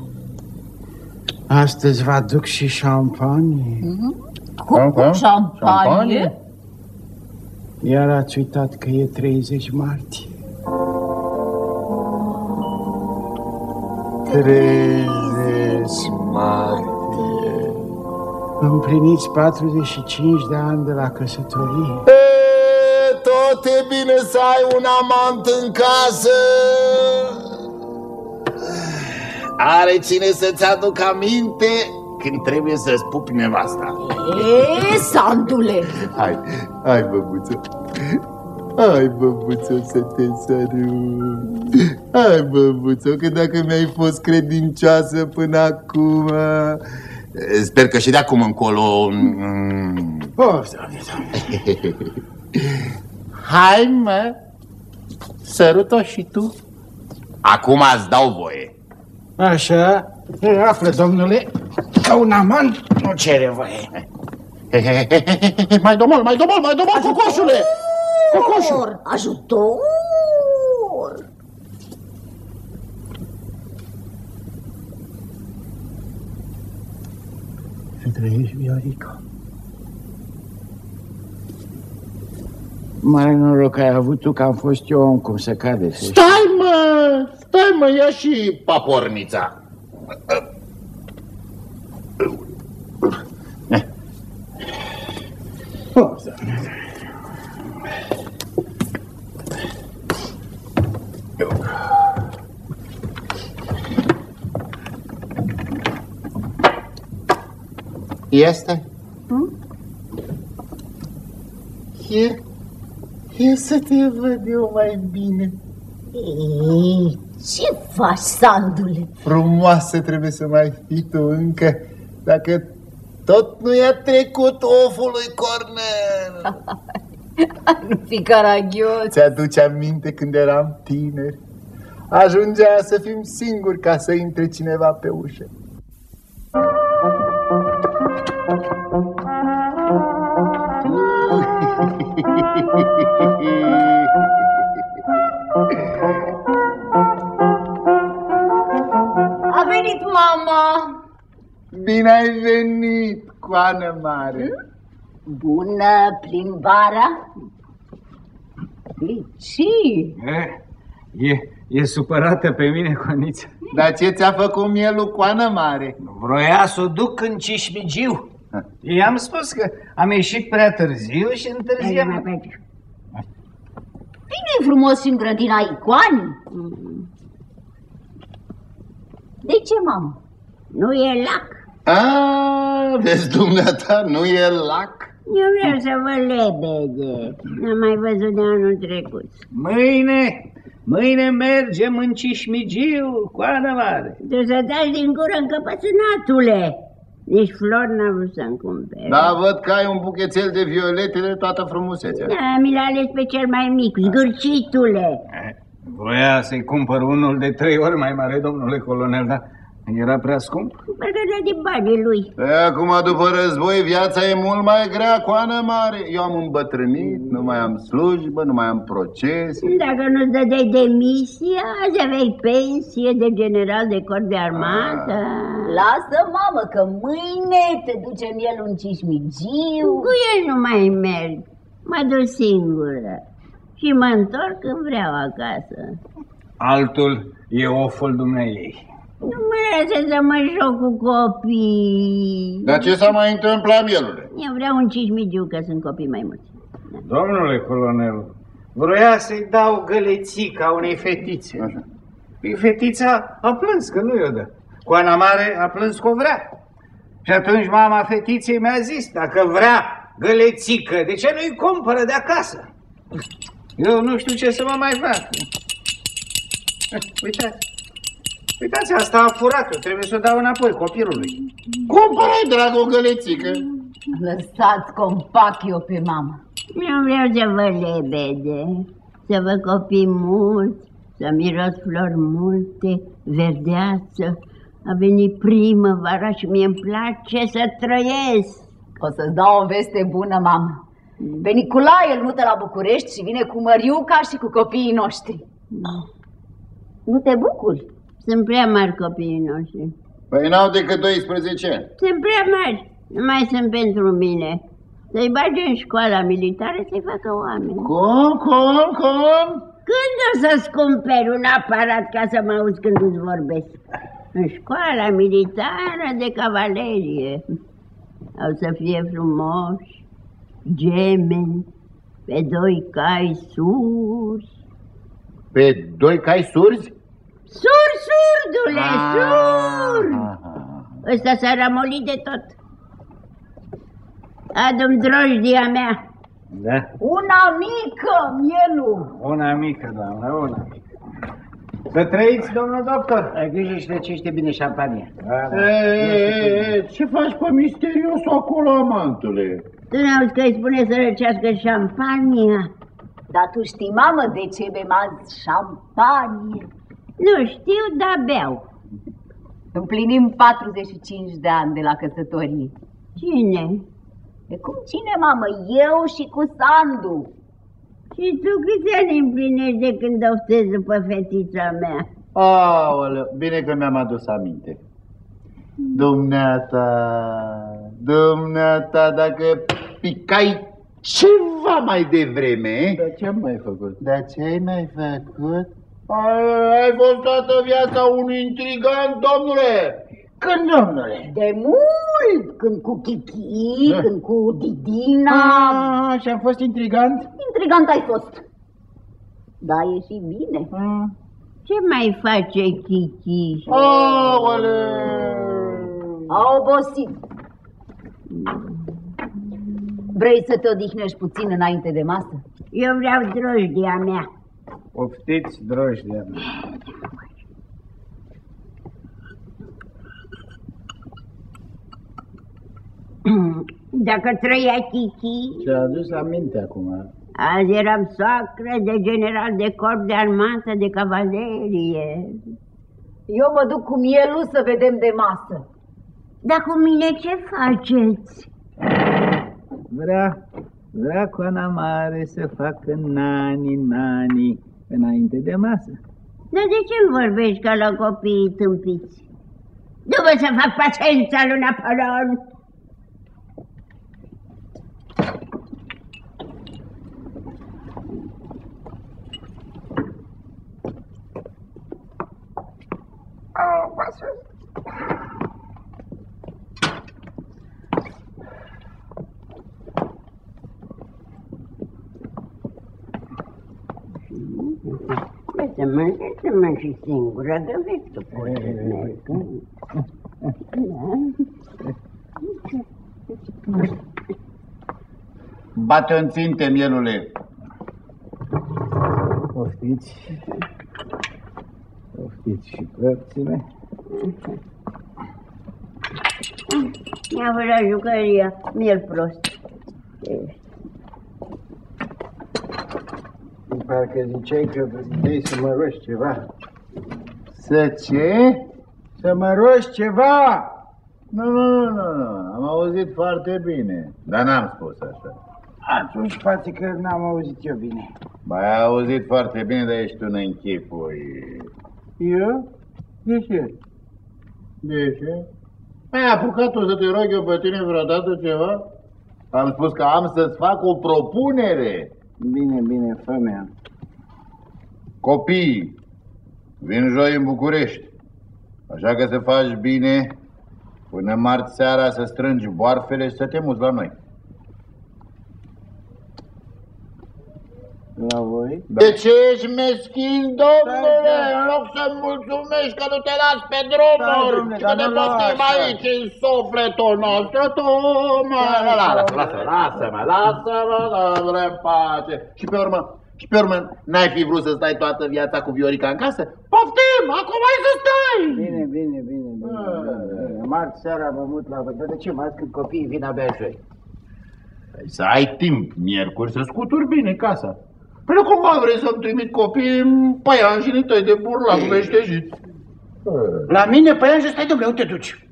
Astăzi vă aduc și șampanie. Mm-hmm. Cum, cum șampanie? Iar ați uitat că e treizeci martie. treizeci martie. Împliniți patruzeci și cinci de ani de la căsătorie. E, tot e bine să ai un amant în casă. Are cine să-ți aduc aminte când trebuie să-ți pupi nevasta. E, Sandule! Hai, hai, băbuță. Hai, băbuță, să te sărut. Hai, băbuță, că dacă mi-ai fost credincioasă până acum... Sper că și de acum încolo... Oh, doamne, doamne. Hai, mă, sărut-o și tu. Acum îți dau voie. Așa, află, domnule, că un amant nu cere voie. Mai domol, mai domol, mai domol, cocoșule! Cocoșul! Ajutor! Să trăiești, Viorica. Mare noroc ai avut tu că am fost eu om cum se cade. Stai, mă! Stai, mă, ia și papornița. Oh, Este? Hmm? E, e să te văd eu mai bine. Ei, ce faci, Sandule? Frumoasă trebuie să mai fii tu încă, dacă tot nu i-a trecut oful lui Cornel. Nu fi caragios. Ți-aduce aminte când eram tineri? Ajungea să fim singuri ca să intre cineva pe ușă. A venit mama! Bine ai venit, coană mare. Hmm? Bună plimbarea. Ce? E, e supărată pe mine, Conița. Dar ce ți-a făcut mielul, coană mare? Vroia să o duc în Cismigiu. I-am spus că am ieșit prea târziu și întârziam. Bine frumos și în grădina Icoani. De ce, mamă? Nu e lac. Ah, vezi dumneata, nu e lac? Eu vreau să văd lebede. N-am mai văzut de anul trecut. Mâine, mâine mergem în Cismigiu, coană mare. Tu să dai din gură încăpățânatule. Nici flori n-a vrut să-mi cumpere. Da, văd că ai un buchețel de violete de toată frumusețea. Da, mi l-a ales pe cel mai mic, zgârcitule. Voia să-i cumpăr unul de trei ori mai mare, domnule colonel, dar era prea scump. Parcă de din banii lui. E, acum, după război, viața e mult mai grea, coană mare. Eu am îmbătrânit, nu mai am slujbă, nu mai am procese. Dacă nu-ți dădeai demisia, azi aveai pensie de general de corp de armată. Lasă, mamă, că mâine te ducem el în Cismigiu. Cu el nu mai merg. Mă duc singură. Și mă întorc când vreau acasă. Altul e oful dumneiei. Nu mă lasă să mă joc cu copii. Dar ce s-a mai întâmplat, mielule? Eu vreau un Cismigiu, că sunt copii mai mulți. Domnule colonel, vroia să-i dau gălețica unei fetițe. Așa. Fetița a plâns că nu i-o dă. Coana mare a plâns că o vrea. Și atunci mama fetiței mi-a zis, dacă vrea gălețică, de ce nu-i cumpără de acasă? Eu nu știu ce să mă mai fac. Uitați. Uitați, asta a furat-o, trebuie să o dau înapoi copilului. Cumpără-i, dragă, o gălețică. Lăsați că împac eu pe mama. Eu vreau să văd lebede, să văd copii mulți, să miros flori multe, verdeață. A venit primăvara și mie îmi place să trăiesc. O să-ți dau o veste bună, mamă. Pe Nicolae îl mută la București și vine cu Măriuca și cu copiii noștri. Nu te bucuri? Sunt prea mari copiii noștri. Păi n-au decât doisprezece ani. Sunt prea mari, nu mai sunt pentru mine. Să-i bage în școala militară să-i facă oameni. Cum, cum, cum? Când o să-ți cumperi un aparat ca să mă auzi când îți vorbesc? În școala militară de cavalerie. Au să fie frumoși, gemeni, pe doi cai surzi. Pe doi cai surzi? Sur, surdule, sur! Ah, Ăsta s-a rămolit de tot. Adu-mi drojdia mea. Da? Una mică, mielu. Una mică, doamnă, una mică. Să trăiți, domnul doctor. Ai grijă și răcește bine șampania. Da, E, e, e, ce faci pe misterios acolo, amantule? Tu n-auzi că îi spune să răcească șampania? Dar tu știi, mamă, de ce bem azi șampanie? Nu știu, dar beau. Împlinim patruzeci și cinci de ani de la căsătorie. Cine? E cum cine, mamă? Eu și cu Sandu. Și tu câți ani împlinești de când oftezi după fetița mea? Aoleu, bine că mi-am adus aminte. Dumneata, dumneata, dacă picai ceva mai devreme... Dar ce am mai făcut? Dar ce ai mai făcut? Ai, ai fost toată viața un intrigant, domnule! Când, domnule? De mult, când cu Chichi, Da. când cu Didina. Ah, și am fost intrigant? Intrigant ai fost. Da, e și bine. Ce mai face Chichi? Aoleu! A obosit. Vrei să te odihnești puțin înainte de masă? Eu vreau drojdia mea. Poftiți, drojdia mea. Dacă trăia Chichi, Și-a adus aminte acum. azi eram soacră de general de corp de armată de cavalerie. Eu mă duc cu mielul să vedem de masă. Dar cu mine ce faceți? Vrea, vrea coana mare să facă nani, nani înainte de masă. Dar de ce îmi vorbești ca la copiii tâmpiți? După să fac paciența lui Napoleon. Să mănânci, să mănânci singură, că vezi tu poți să merg. Bate în ținte, mielule. Poftiți. Poftiți și cărțile. Ia vă la jucăria, miel prost. Parcă ziceai că vrei să mă rogi ceva. Să ce? Să mă rogi ceva! Nu, nu, nu, nu, nu, am auzit foarte bine, dar n-am spus așa. Atunci poate că n-am auzit eu bine. Ba, ai auzit foarte bine, dar ești un închipui. Eu? De ce? De ce? Ai apucat-o să te rog eu pe tine vreodată ceva? Am spus că am să-ți fac o propunere. Bine, bine, fă-mea. Copii, vin joi în București, așa că să faci bine până marți seara să strângi boarfele și să te muți la noi. La voi? De ce ești meschin, domnule? În loc să-mi mulțumești că nu te las pe drumuri, Da, și că te poftim aici în sufletul nostru, tu mă... Lasă-mă, lasă-mă, lasă-mă, domnule, pace. Și pe urmă, și pe urmă, n-ai fi vrut să stai toată viața cu Viorica în casă? Poftim, acum ai să stai! Bine, bine, bine, bine. Marți seara mă mut la văd. De ce marți când copiii vin abia joi? Să ai timp, miercuri, să scuturi bine casa. Păi nu cumva vrei să-mi trimit copiii în păianjenii tăi de burlac meștejiți? La mine păianjă, stai domnule, unde te duci?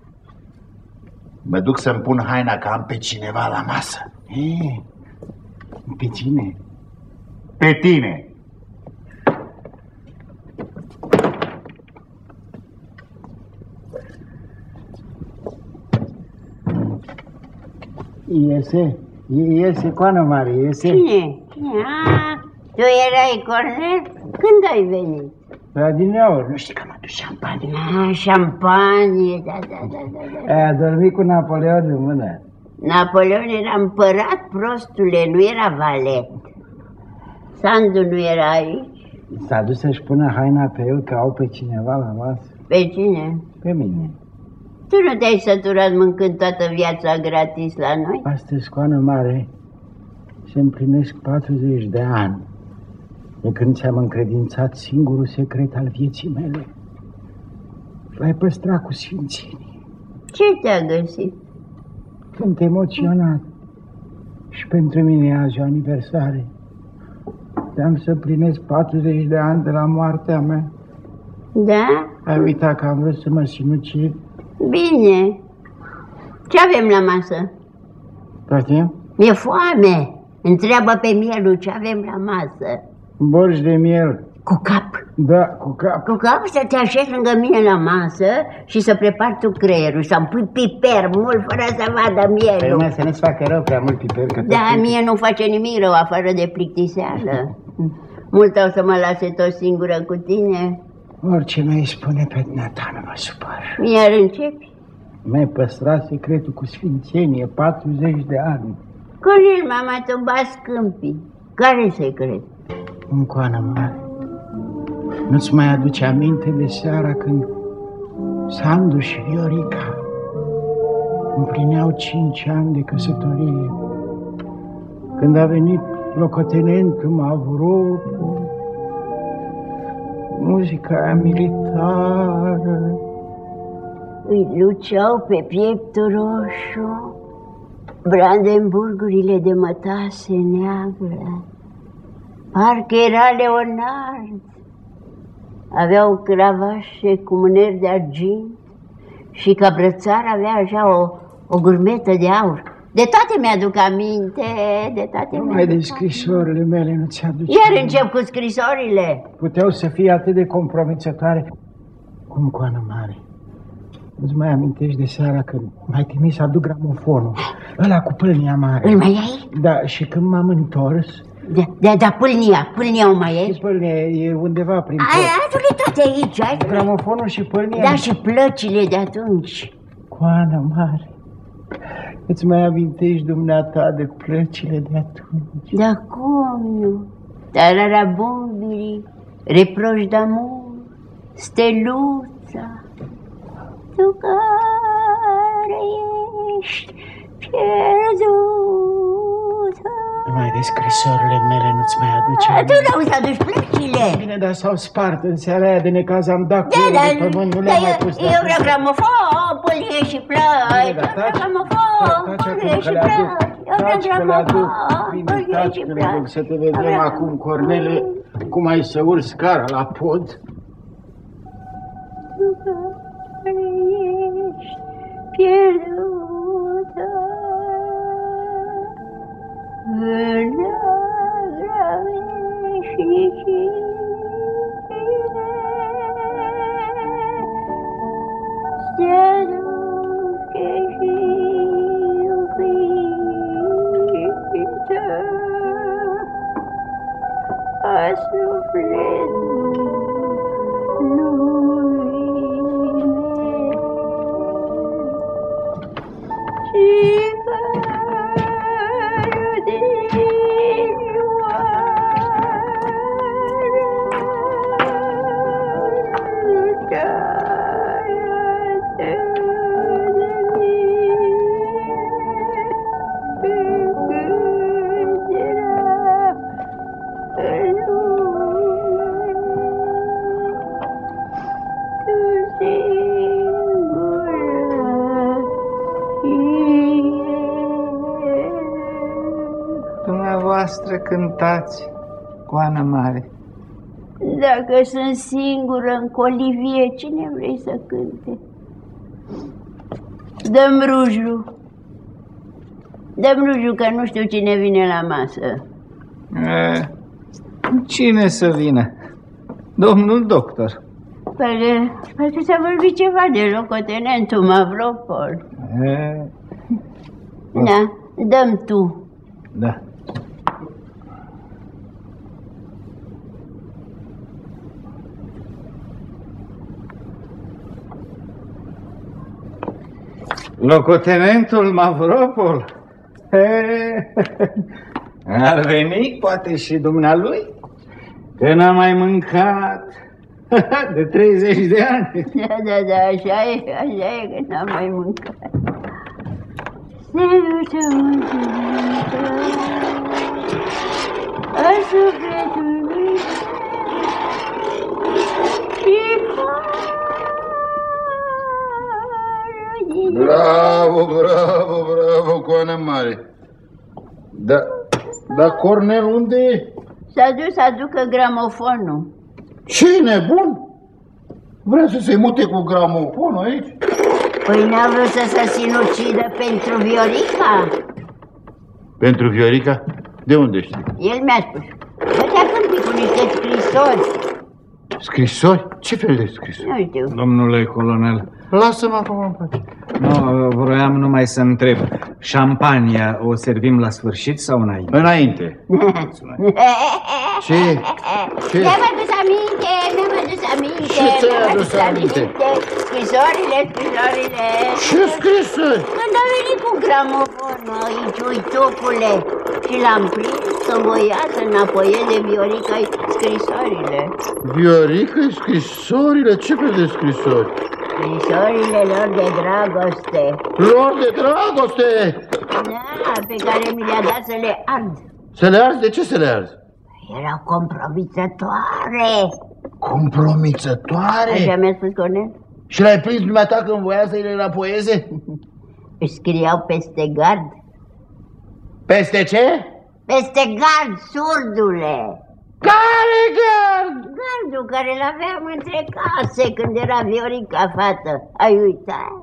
Mă duc să-mi pun haina că am pe cineva la masă. E, pe cine? Pe tine. Iese, iese, coană mare, iese. Cine? Ah, tu erai Cornel? Când ai venit? La dineauri, nu știi că am adus șampanie. Ah, șampanie, da, da, da, da, da. Ai adormit cu Napoleon în mână. Napoleon era împărat, prostule, nu era valet. Sandu nu era aici. S-a dus să-și pună haina pe el că au pe cineva la masă. Pe cine? Pe mine. Tu nu te-ai săturat mâncând toată viața gratis la noi? Astăzi, coană mare, se împlinesc patruzeci de ani de când ți-am încredințat singurul secret al vieții mele. Și l-ai păstrat cu sfințenie. Ce te-a găsit? Sunt emoționat. Și pentru mine e azi o aniversare. Te-am să plinesc patruzeci de ani de la moartea mea. Da? Ai uitat că am vrut să mă sinucid? Bine. Ce avem la masă? Poftim? Mi-e foame. Întreabă pe Mielu ce avem la masă. Borș de miel. Cu cap. Da, cu cap. Cu cap să te așezi lângă mine la masă și să prepari tu creierul, să-mi pui piper mult fără să vadă mielul. Păi, să nu-ți facă rău prea mult piper, că Da, tot mie nu face nimic rău afară de plictiseală. Mult o să mă lase tot singură cu tine. Orice mi-ai spune pe dumneata nu mă supăr. Iar începi? Mi-ai păstrat secretul cu sfințenie patruzeci de ani. Cornel, mama, tu bați câmpii. Care-i secret? În coană mare. Nu-ți mai aduce aminte de seara când Sandu și Viorica împlineau cinci ani de căsătorie? Când a venit locotenentul Mavropul, muzica aia militară Îi luceau pe pieptul roșu Brandenburgurile de mătase neagră. Parcă era Leonard. Aveau cravașe cu mâneri de argint și ca brățar avea așa o, o gurmetă de aur. De toate mi-aduc aminte, de toate Nu mi-aduc mai de aminte. scrisorile mele nu ți-aduce. Iar încep cu scrisorile. Puteau să fie atât de compromițătoare cum coană mare. Îți mai amintești de seara când m-ai trimis să aduc gramofonul, ăla cu pâlnia mare? Îl mai ai? Da, și când m-am întors... Da, da, da, pâlnia, pâlnia o mai ai? Ce pâlnia? E undeva prin tot. Ai, adu-le toate aici, ai? Gramofonul și pâlnia? Da, și plăcile de atunci. Coana mare, îți mai amintești dumneata de plăcile de atunci? Da, cum nu? Tarara bombirii, reproș d'amor, steluța, tu care ești pierdută. Mai de scrisorile mele nu-ți mai aduce? Tu n-auzi să aduci plăcile. Bine, dar s-au spart în seara aia de necaz, am dat Da, cu da, pe pământ, nu da, le-am mai eu, pus de eu vreau gramofon, pâlnie și plăci. Eu vreau gramofon, pâlnie și plăci. Eu vreau gramofon, pâlnie și plăci. Să te vedem acum, Cornele, cum ai să urci scara la pod. Tu care ești pierdută în graveșnicii. Se duce și iubită a sufletului meu și cărul din Dumneavoastră cântați, Coana mare. Dacă sunt singură în colivie, cine vrei să cânte? Dă-mi rujul. Dă-mi rujul, că nu știu cine vine la masă. E, cine să vină? Domnul doctor. Parcă, parcă s-a vorbit ceva de locotenentul Mavropol. E, Da, dă-mi tu. da. Locotenentul Mavropol? Ar veni poate și dumnealui, că n-a mai mâncat de treizeci de ani. Da, da, da, așa e, așa e, că n-am mai mâncat. Se duce mulțumită a sufletului și Bravo, bravo, bravo, Coana mare. Da, dar Cornel unde e? s-a dus să aducă gramofonul. Ce nebun? Vrea să se mute cu gramofonul aici? Păi n-a vrut să se sinucidă pentru Viorica? Pentru Viorica? De unde știi? El mi-a spus. Bătea câmpii cu niște scrisori. Scrisori? Ce fel de scrisori? Nu știu. Domnule colonel, Lasă-mă acum în pace. nu, vroiam numai să întreb, șampania o servim la sfârșit sau înainte? Înainte. Ce? Ce? Mi-am adus aminte, mi-am adus aminte. Ce ți-ai mi-am adus aminte? Scrisorile, scrisorile. Ce scrisori? Când a venit cu gramofonul aici, uitucule, și l-am prins că voia să înapoieze Viorica scrisorile. Viorica, scrisorile? Ce fel de scrisori? Scrisorile lor de dragoste. Lor de dragoste! Da, pe care mi le-a dat să le ard. Să le arzi? De ce să le arzi? Erau compromițătoare. Compromițătoare? Așa mi-a spus Cornel. Și l-ai prins dumneata când voia să-i le înapoieze? Își scriau peste gard. Peste ce? Peste gard, surdule. Care gard? Gardul care l-aveam între case când era Viorica fată. Ai uitat?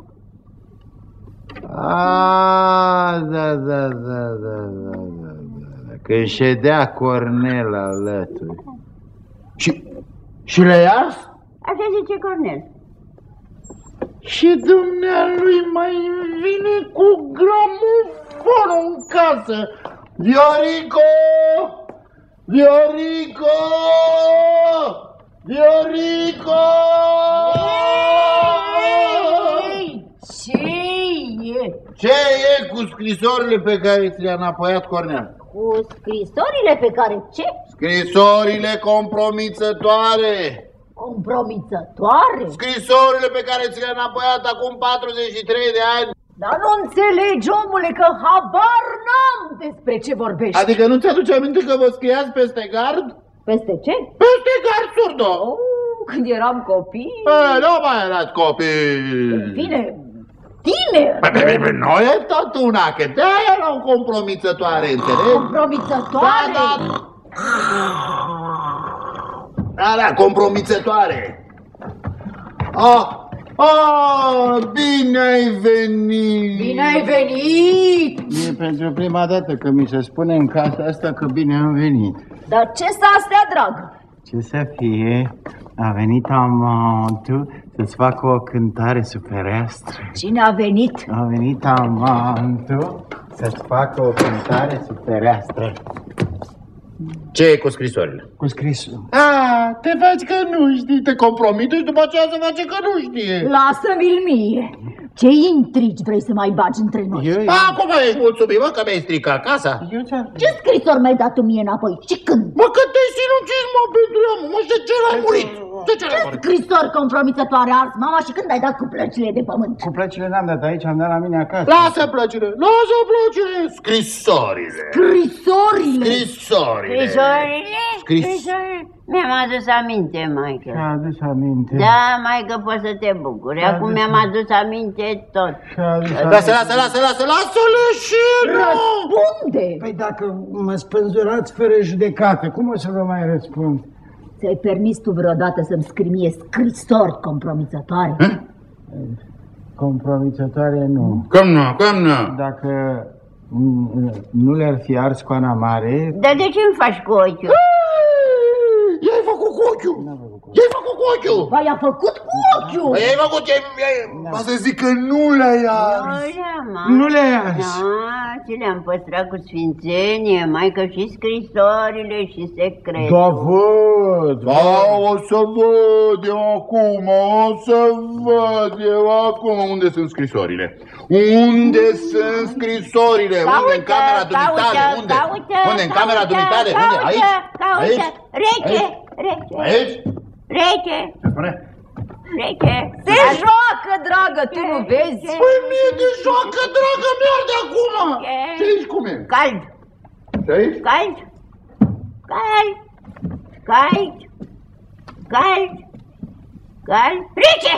Ah, da, da, da, da, da, da, da. Când ședea Cornel alături. Și, și le ars? Așa zice Cornel. și dumnealui mai vine cu gramofonul în casă. Viorico! Viorico! Viorico! Ce e? Ce e cu scrisorile pe care ți le-a înapoiat Cornel? Cu scrisorile pe care ce? Scrisorile compromițătoare! Compromițătoare? Scrisorile pe care ți le-a înapoiat acum patruzeci și trei de ani. Dar nu înțelegi, omule, că habar n-am despre ce vorbești. Adică nu ți-aduce aminte că vă scriați peste gard? Peste ce? Peste gard, surdo! Oh, când eram copii... E, nu mai erați copii! Bine, tineri! Păi, nu e tot una, că de-aia erau compromițătoare, înțelegi? Compromițătoare? Da, da. Da, da, compromițătoare. Ah, ah, bine ai venit! Bine ai venit! E pentru prima dată că mi se spune în casa asta că bine am venit. Dar ce s-a astea, drag? Ce să fie? A venit amantul să-ți facă o cântare sub fereastră. Cine a venit? A venit amantul să-ți facă o cântare sub fereastră. Ce e cu scrisorile? Cu scrisul. A, te faci că nu știi, te compromite și după aceea se face că nu știe. Lasă-mi-l mie! Ce intrigi vrei să mai bagi între noi? Eu, eu... Acum ești mulțumit, mă, că mi-ai stricat casa? Eu ți-am... Ce scrisor mi-ai dat tu mie înapoi? Și când? Mă, că te-ai sinucis, mă, pentru ea, mă, și de ce l-ai murit? De ce l-ai murit? Scrisor compromițătoare ars mama și când ai dat cu plăcile de pământ? Cu plăcile n-am dat aici, am dat la mine acasă. Lasă plăcile, lasă plăcile, scrisorile. Scrisorile? Scrisorile. Scrisorile? Scris. Scrisorile? Mi-am adus aminte, maică. Și-a adus aminte. Da, maică, poți să te bucuri. Acum mi-am adus aminte tot. Și-a adus Lasă, lasă, lasă, lasă, lasă-le și nu! Răspunde! Păi dacă mă spânzurați fără judecată, cum o să vă mai răspund? Ți-ai permis tu vreodată să-mi scrii mie scrisori compromițătoare? Compromițătoare nu. Cum nu, cum nu? Dacă nu le-ar fi ars coana mare... Dar de ce îmi faci cu ochiul? I-ai făcut cu ochiul! I-ai făcut cu ochiul! Ba, i-a făcut cu ochiul! Păi i-ai făcut, i-ai... Va să zic că nu le-ai ars! Nu le-ai ars! Da, ți le-am păstrat cu sfințenie, maică, și scrisorile și secrete. Da, văd! Da, o să văd eu acum, o să văd eu acum unde sunt scrisorile. Unde sunt scrisorile? Unde? În camera dumitale? Unde? Unde? În camera dumitale? Unde? Aici? Aici? Rece, rece, Aici? rece, Ce spune? rece. Se joacă, dragă, tu nu vezi? Păi mie de joacă, dragă, mi-ar de acum! Și aici cum e? Cald, Și aici? cald, cald, cald, cald, cald, rece!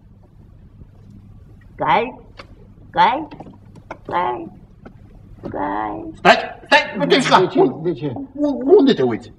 Cald, cald, cald, cald. Stai, stai, nu te mișca! De ce? De ce? Unde te uiți?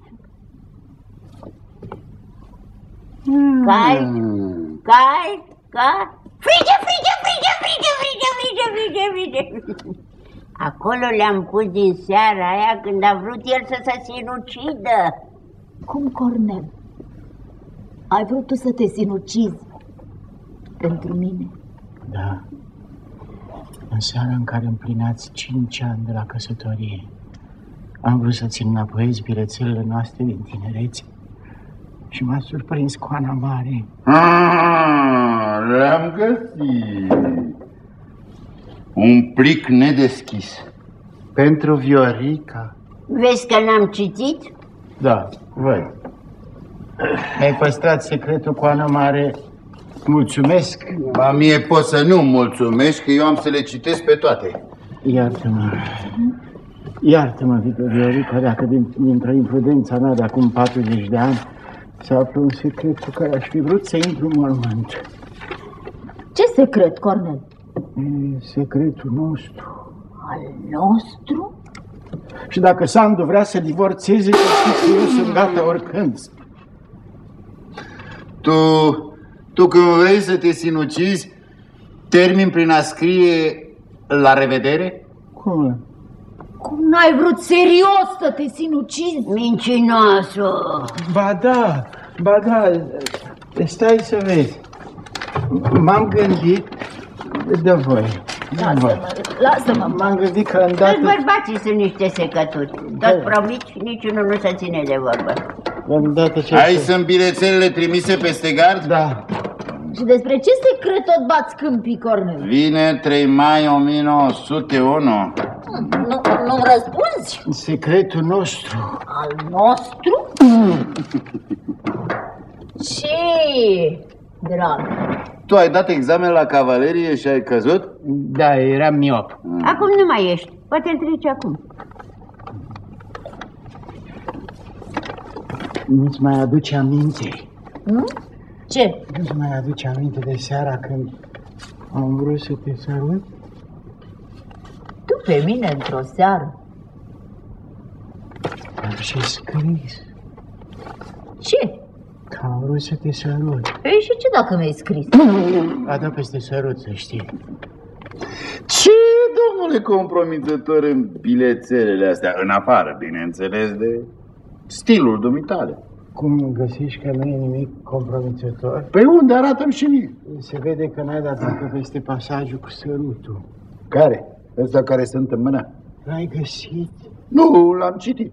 Cald, cald, cald. Frige, frige, frige, frige, frige, frige, frige, frige. Acolo le-am pus din seara aia când a vrut el să se sinucidă. Cum, Cornel? Ai vrut tu să te sinucizi pentru mine? Da. În seara în care împlinați cinci ani de la căsătorie, am vrut să-ți înapoiez bilețelele noastre din tinerețe și m-a surprins coana mare. Ah, le-am găsit. Un plic nedeschis. Pentru Viorica. Vezi că n-am citit? Da, văd. Mi-ai păstrat secretul coana mare. Mulțumesc. Ba mie poți să nu mulțumesc, că eu am să le citesc pe toate. Iartă-mă. Iartă-mă, Viorica, dacă dintr-o imprudența mea de acum patruzeci de ani să aflu un secret cu care aș fi vrut să intru în mormânt. Ce secret, Cornel? E secretul nostru. Al nostru? Și dacă Sandu vrea să divorțeze, să știți că eu sunt gata oricând. Tu, tu când vrei să te sinucizi, termin prin a scrie la revedere? Cum? Cum n-ai vrut serios să te sinucizi? Mincinoasă! Ba da, ba da, stai să vezi. M-am gândit, de voi. Lasă-mă, lasă-mă. M-am gândit că îndată... Toți bărbații sunt niște secături. Toți promici, niciunul nu se ține de vorbă. Îndată ce... Aici sunt bilețelele trimise peste gard? Da. Și despre ce secret tot bați câmpii, Cornel? Vine trei mai o mie nouă sute unu. Nu, nu-mi răspunzi? Secretul nostru. Al nostru? Ce, drag? Tu ai dat examen la cavalerie și ai căzut? Da, eram miop. Acum nu mai ești. Poate-l treci acum. Nu-ți mai aduce aminte? Nu? Ce? Nu-ți mai aduce aminte de seara când am vrut să te sărut? Tu pe mine într-o seară? Am și scris Ce? că am vrut să te sărut. Ei, și ce dacă mi-ai scris? A dat peste sărut, să știi. Ce, domnule, compromițător în bilețelele astea? În afară, bineînțeles, de stilul dumitale. Cum găsești că nu e nimic compromițător? Pe unde? Arată-mi și mie. Se vede că n-ai dat încă peste pasajul cu sărutul. Care? Ăsta care sunt în mână? L-ai găsit? Nu, l-am citit.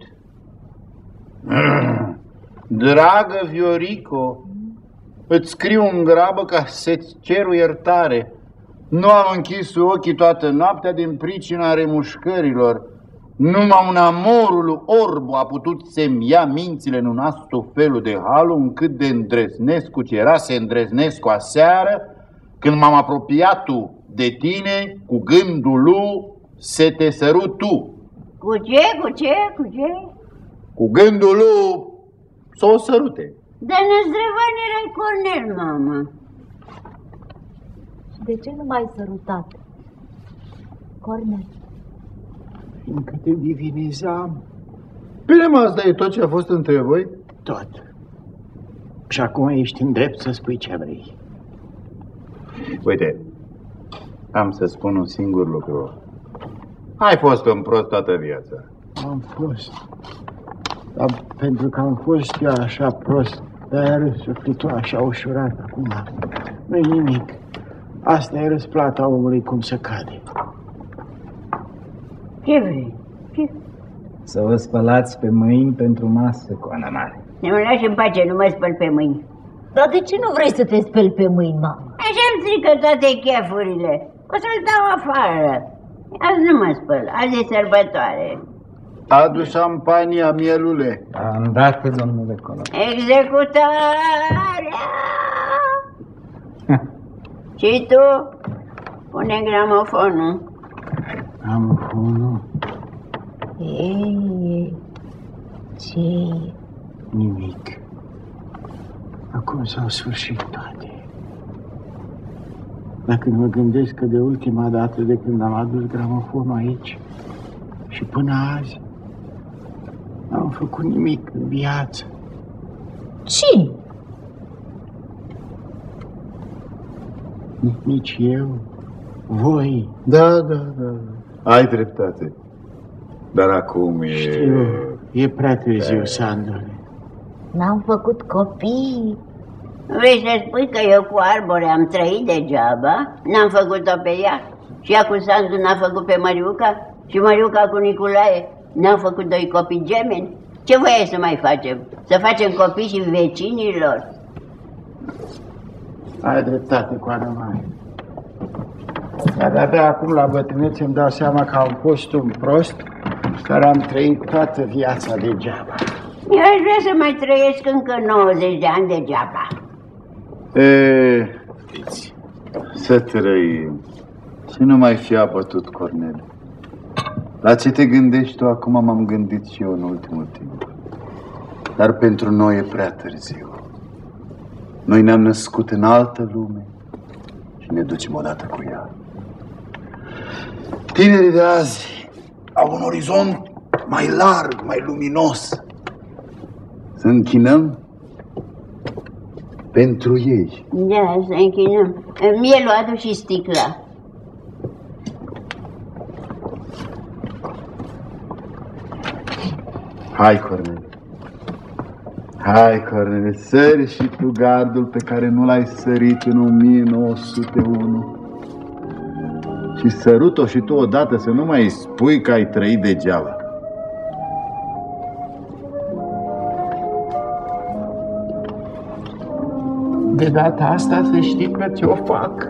Dragă Viorico, îți scriu în grabă ca să-ți cer iertare. Nu am închis ochii toată noaptea din pricina remușcărilor. Numai un amorul orbu a putut să-mi ia mințile în un astu felul de halu, încât de îndrăznescu ce era se îndrăznescu aseară, când m-am apropiat tu de tine, cu gândul lui să te sărut tu. Cu ce? Cu ce? Cu ce? Cu gândul lui să o sărute. Dar năzdrăvan erai Cornel, mama. Și de ce nu m-ai sărutat, Cornel? Fiindcă te divinizam. Bine, mă, asta e tot ce a fost între voi? Tot. Și acum ești în drept să spui ce vrei. Uite, am să spun un singur lucru. Ai fost un prost toată viața. Am fost. Dar pentru că am fost eu așa prost, dar ai râsuflit tu așa ușurat acum. Nu-i nimic. Asta e răsplata omului cum se cade. Ce vrei? Ce? Să vă spălați pe mâini pentru masă, Coana Mare. Nu mă lași în pace, nu mă spăl pe mâini. Dar de ce nu vrei să te speli pe mâini, mamă? Așa-mi strică toate chefurile. O să-l dau afară. Azi nu mă spăl, azi e sărbătoare. Adu șampania, mielule. Îndată, domnule colonel. Executarea! Și tu? Pune gramofonul. Gramofonul? Ei, ce? Nimic. Acum s-au sfârșit toate. Dacă mă gândesc că de ultima dată de când am adus gramofonul aici și până azi n-am făcut nimic în viață. Cine? Nici eu, voi. Da, da, da. Ai dreptate. Dar acum e... Știu, e prea târziu, Sandule. N-am făcut copii. Vrei să spui că eu cu Arbore am trăit degeaba? N-am făcut-o pe ea? Și ea cu Sandu n-a făcut pe Măriuca? Și Măriuca cu Nicolae n-au făcut doi copii gemeni? Ce voie să mai facem? Să facem copii și vecinilor? Ai dreptate, Coana Mare. Dar de-abia acum la bătrânețe îmi dau seama că am fost un prost care am trăit toată viața degeaba. Eu aș vrea să mai trăiesc încă nouăzeci de ani degeaba. E, să trăim. Și nu mai fi apătut, Cornel. La ce te gândești tu acum m-am gândit și eu în ultimul timp. Dar pentru noi e prea târziu. Noi ne-am născut în altă lume și ne ducem odată cu ea. Tinerii de azi au un orizont mai larg, mai luminos. Să închinăm pentru ei. Da, să închinăm. Mie luat și sticla. Hai, Cornel. Hai, Cornele, sări și tu gardul pe care nu l-ai sărit în o mie nouă sute unu. Și sărut-o și tu odată, să nu mai spui că ai trăit degeaba. De data asta să știi că ți-o fac.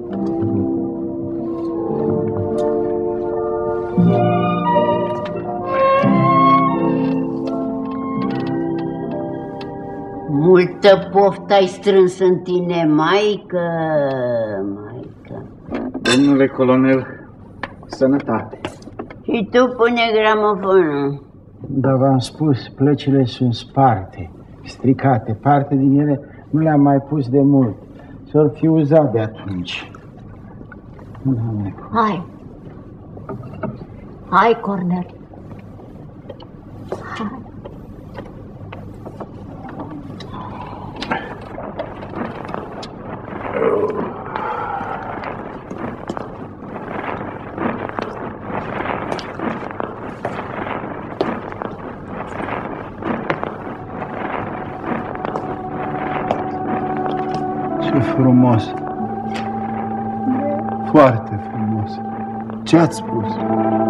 Multă poftă ai strâns în tine, maică, maică. Domnule colonel, sănătate. Și tu pune gramofonul. Da, v-am spus, plăcile sunt sparte, stricate. Parte din ele nu le-am mai pus de mult. S-or fi uzat de atunci. Hai. Hai, Cornel. Hai. Ce frumos! Foarte frumos! Ce ați spus?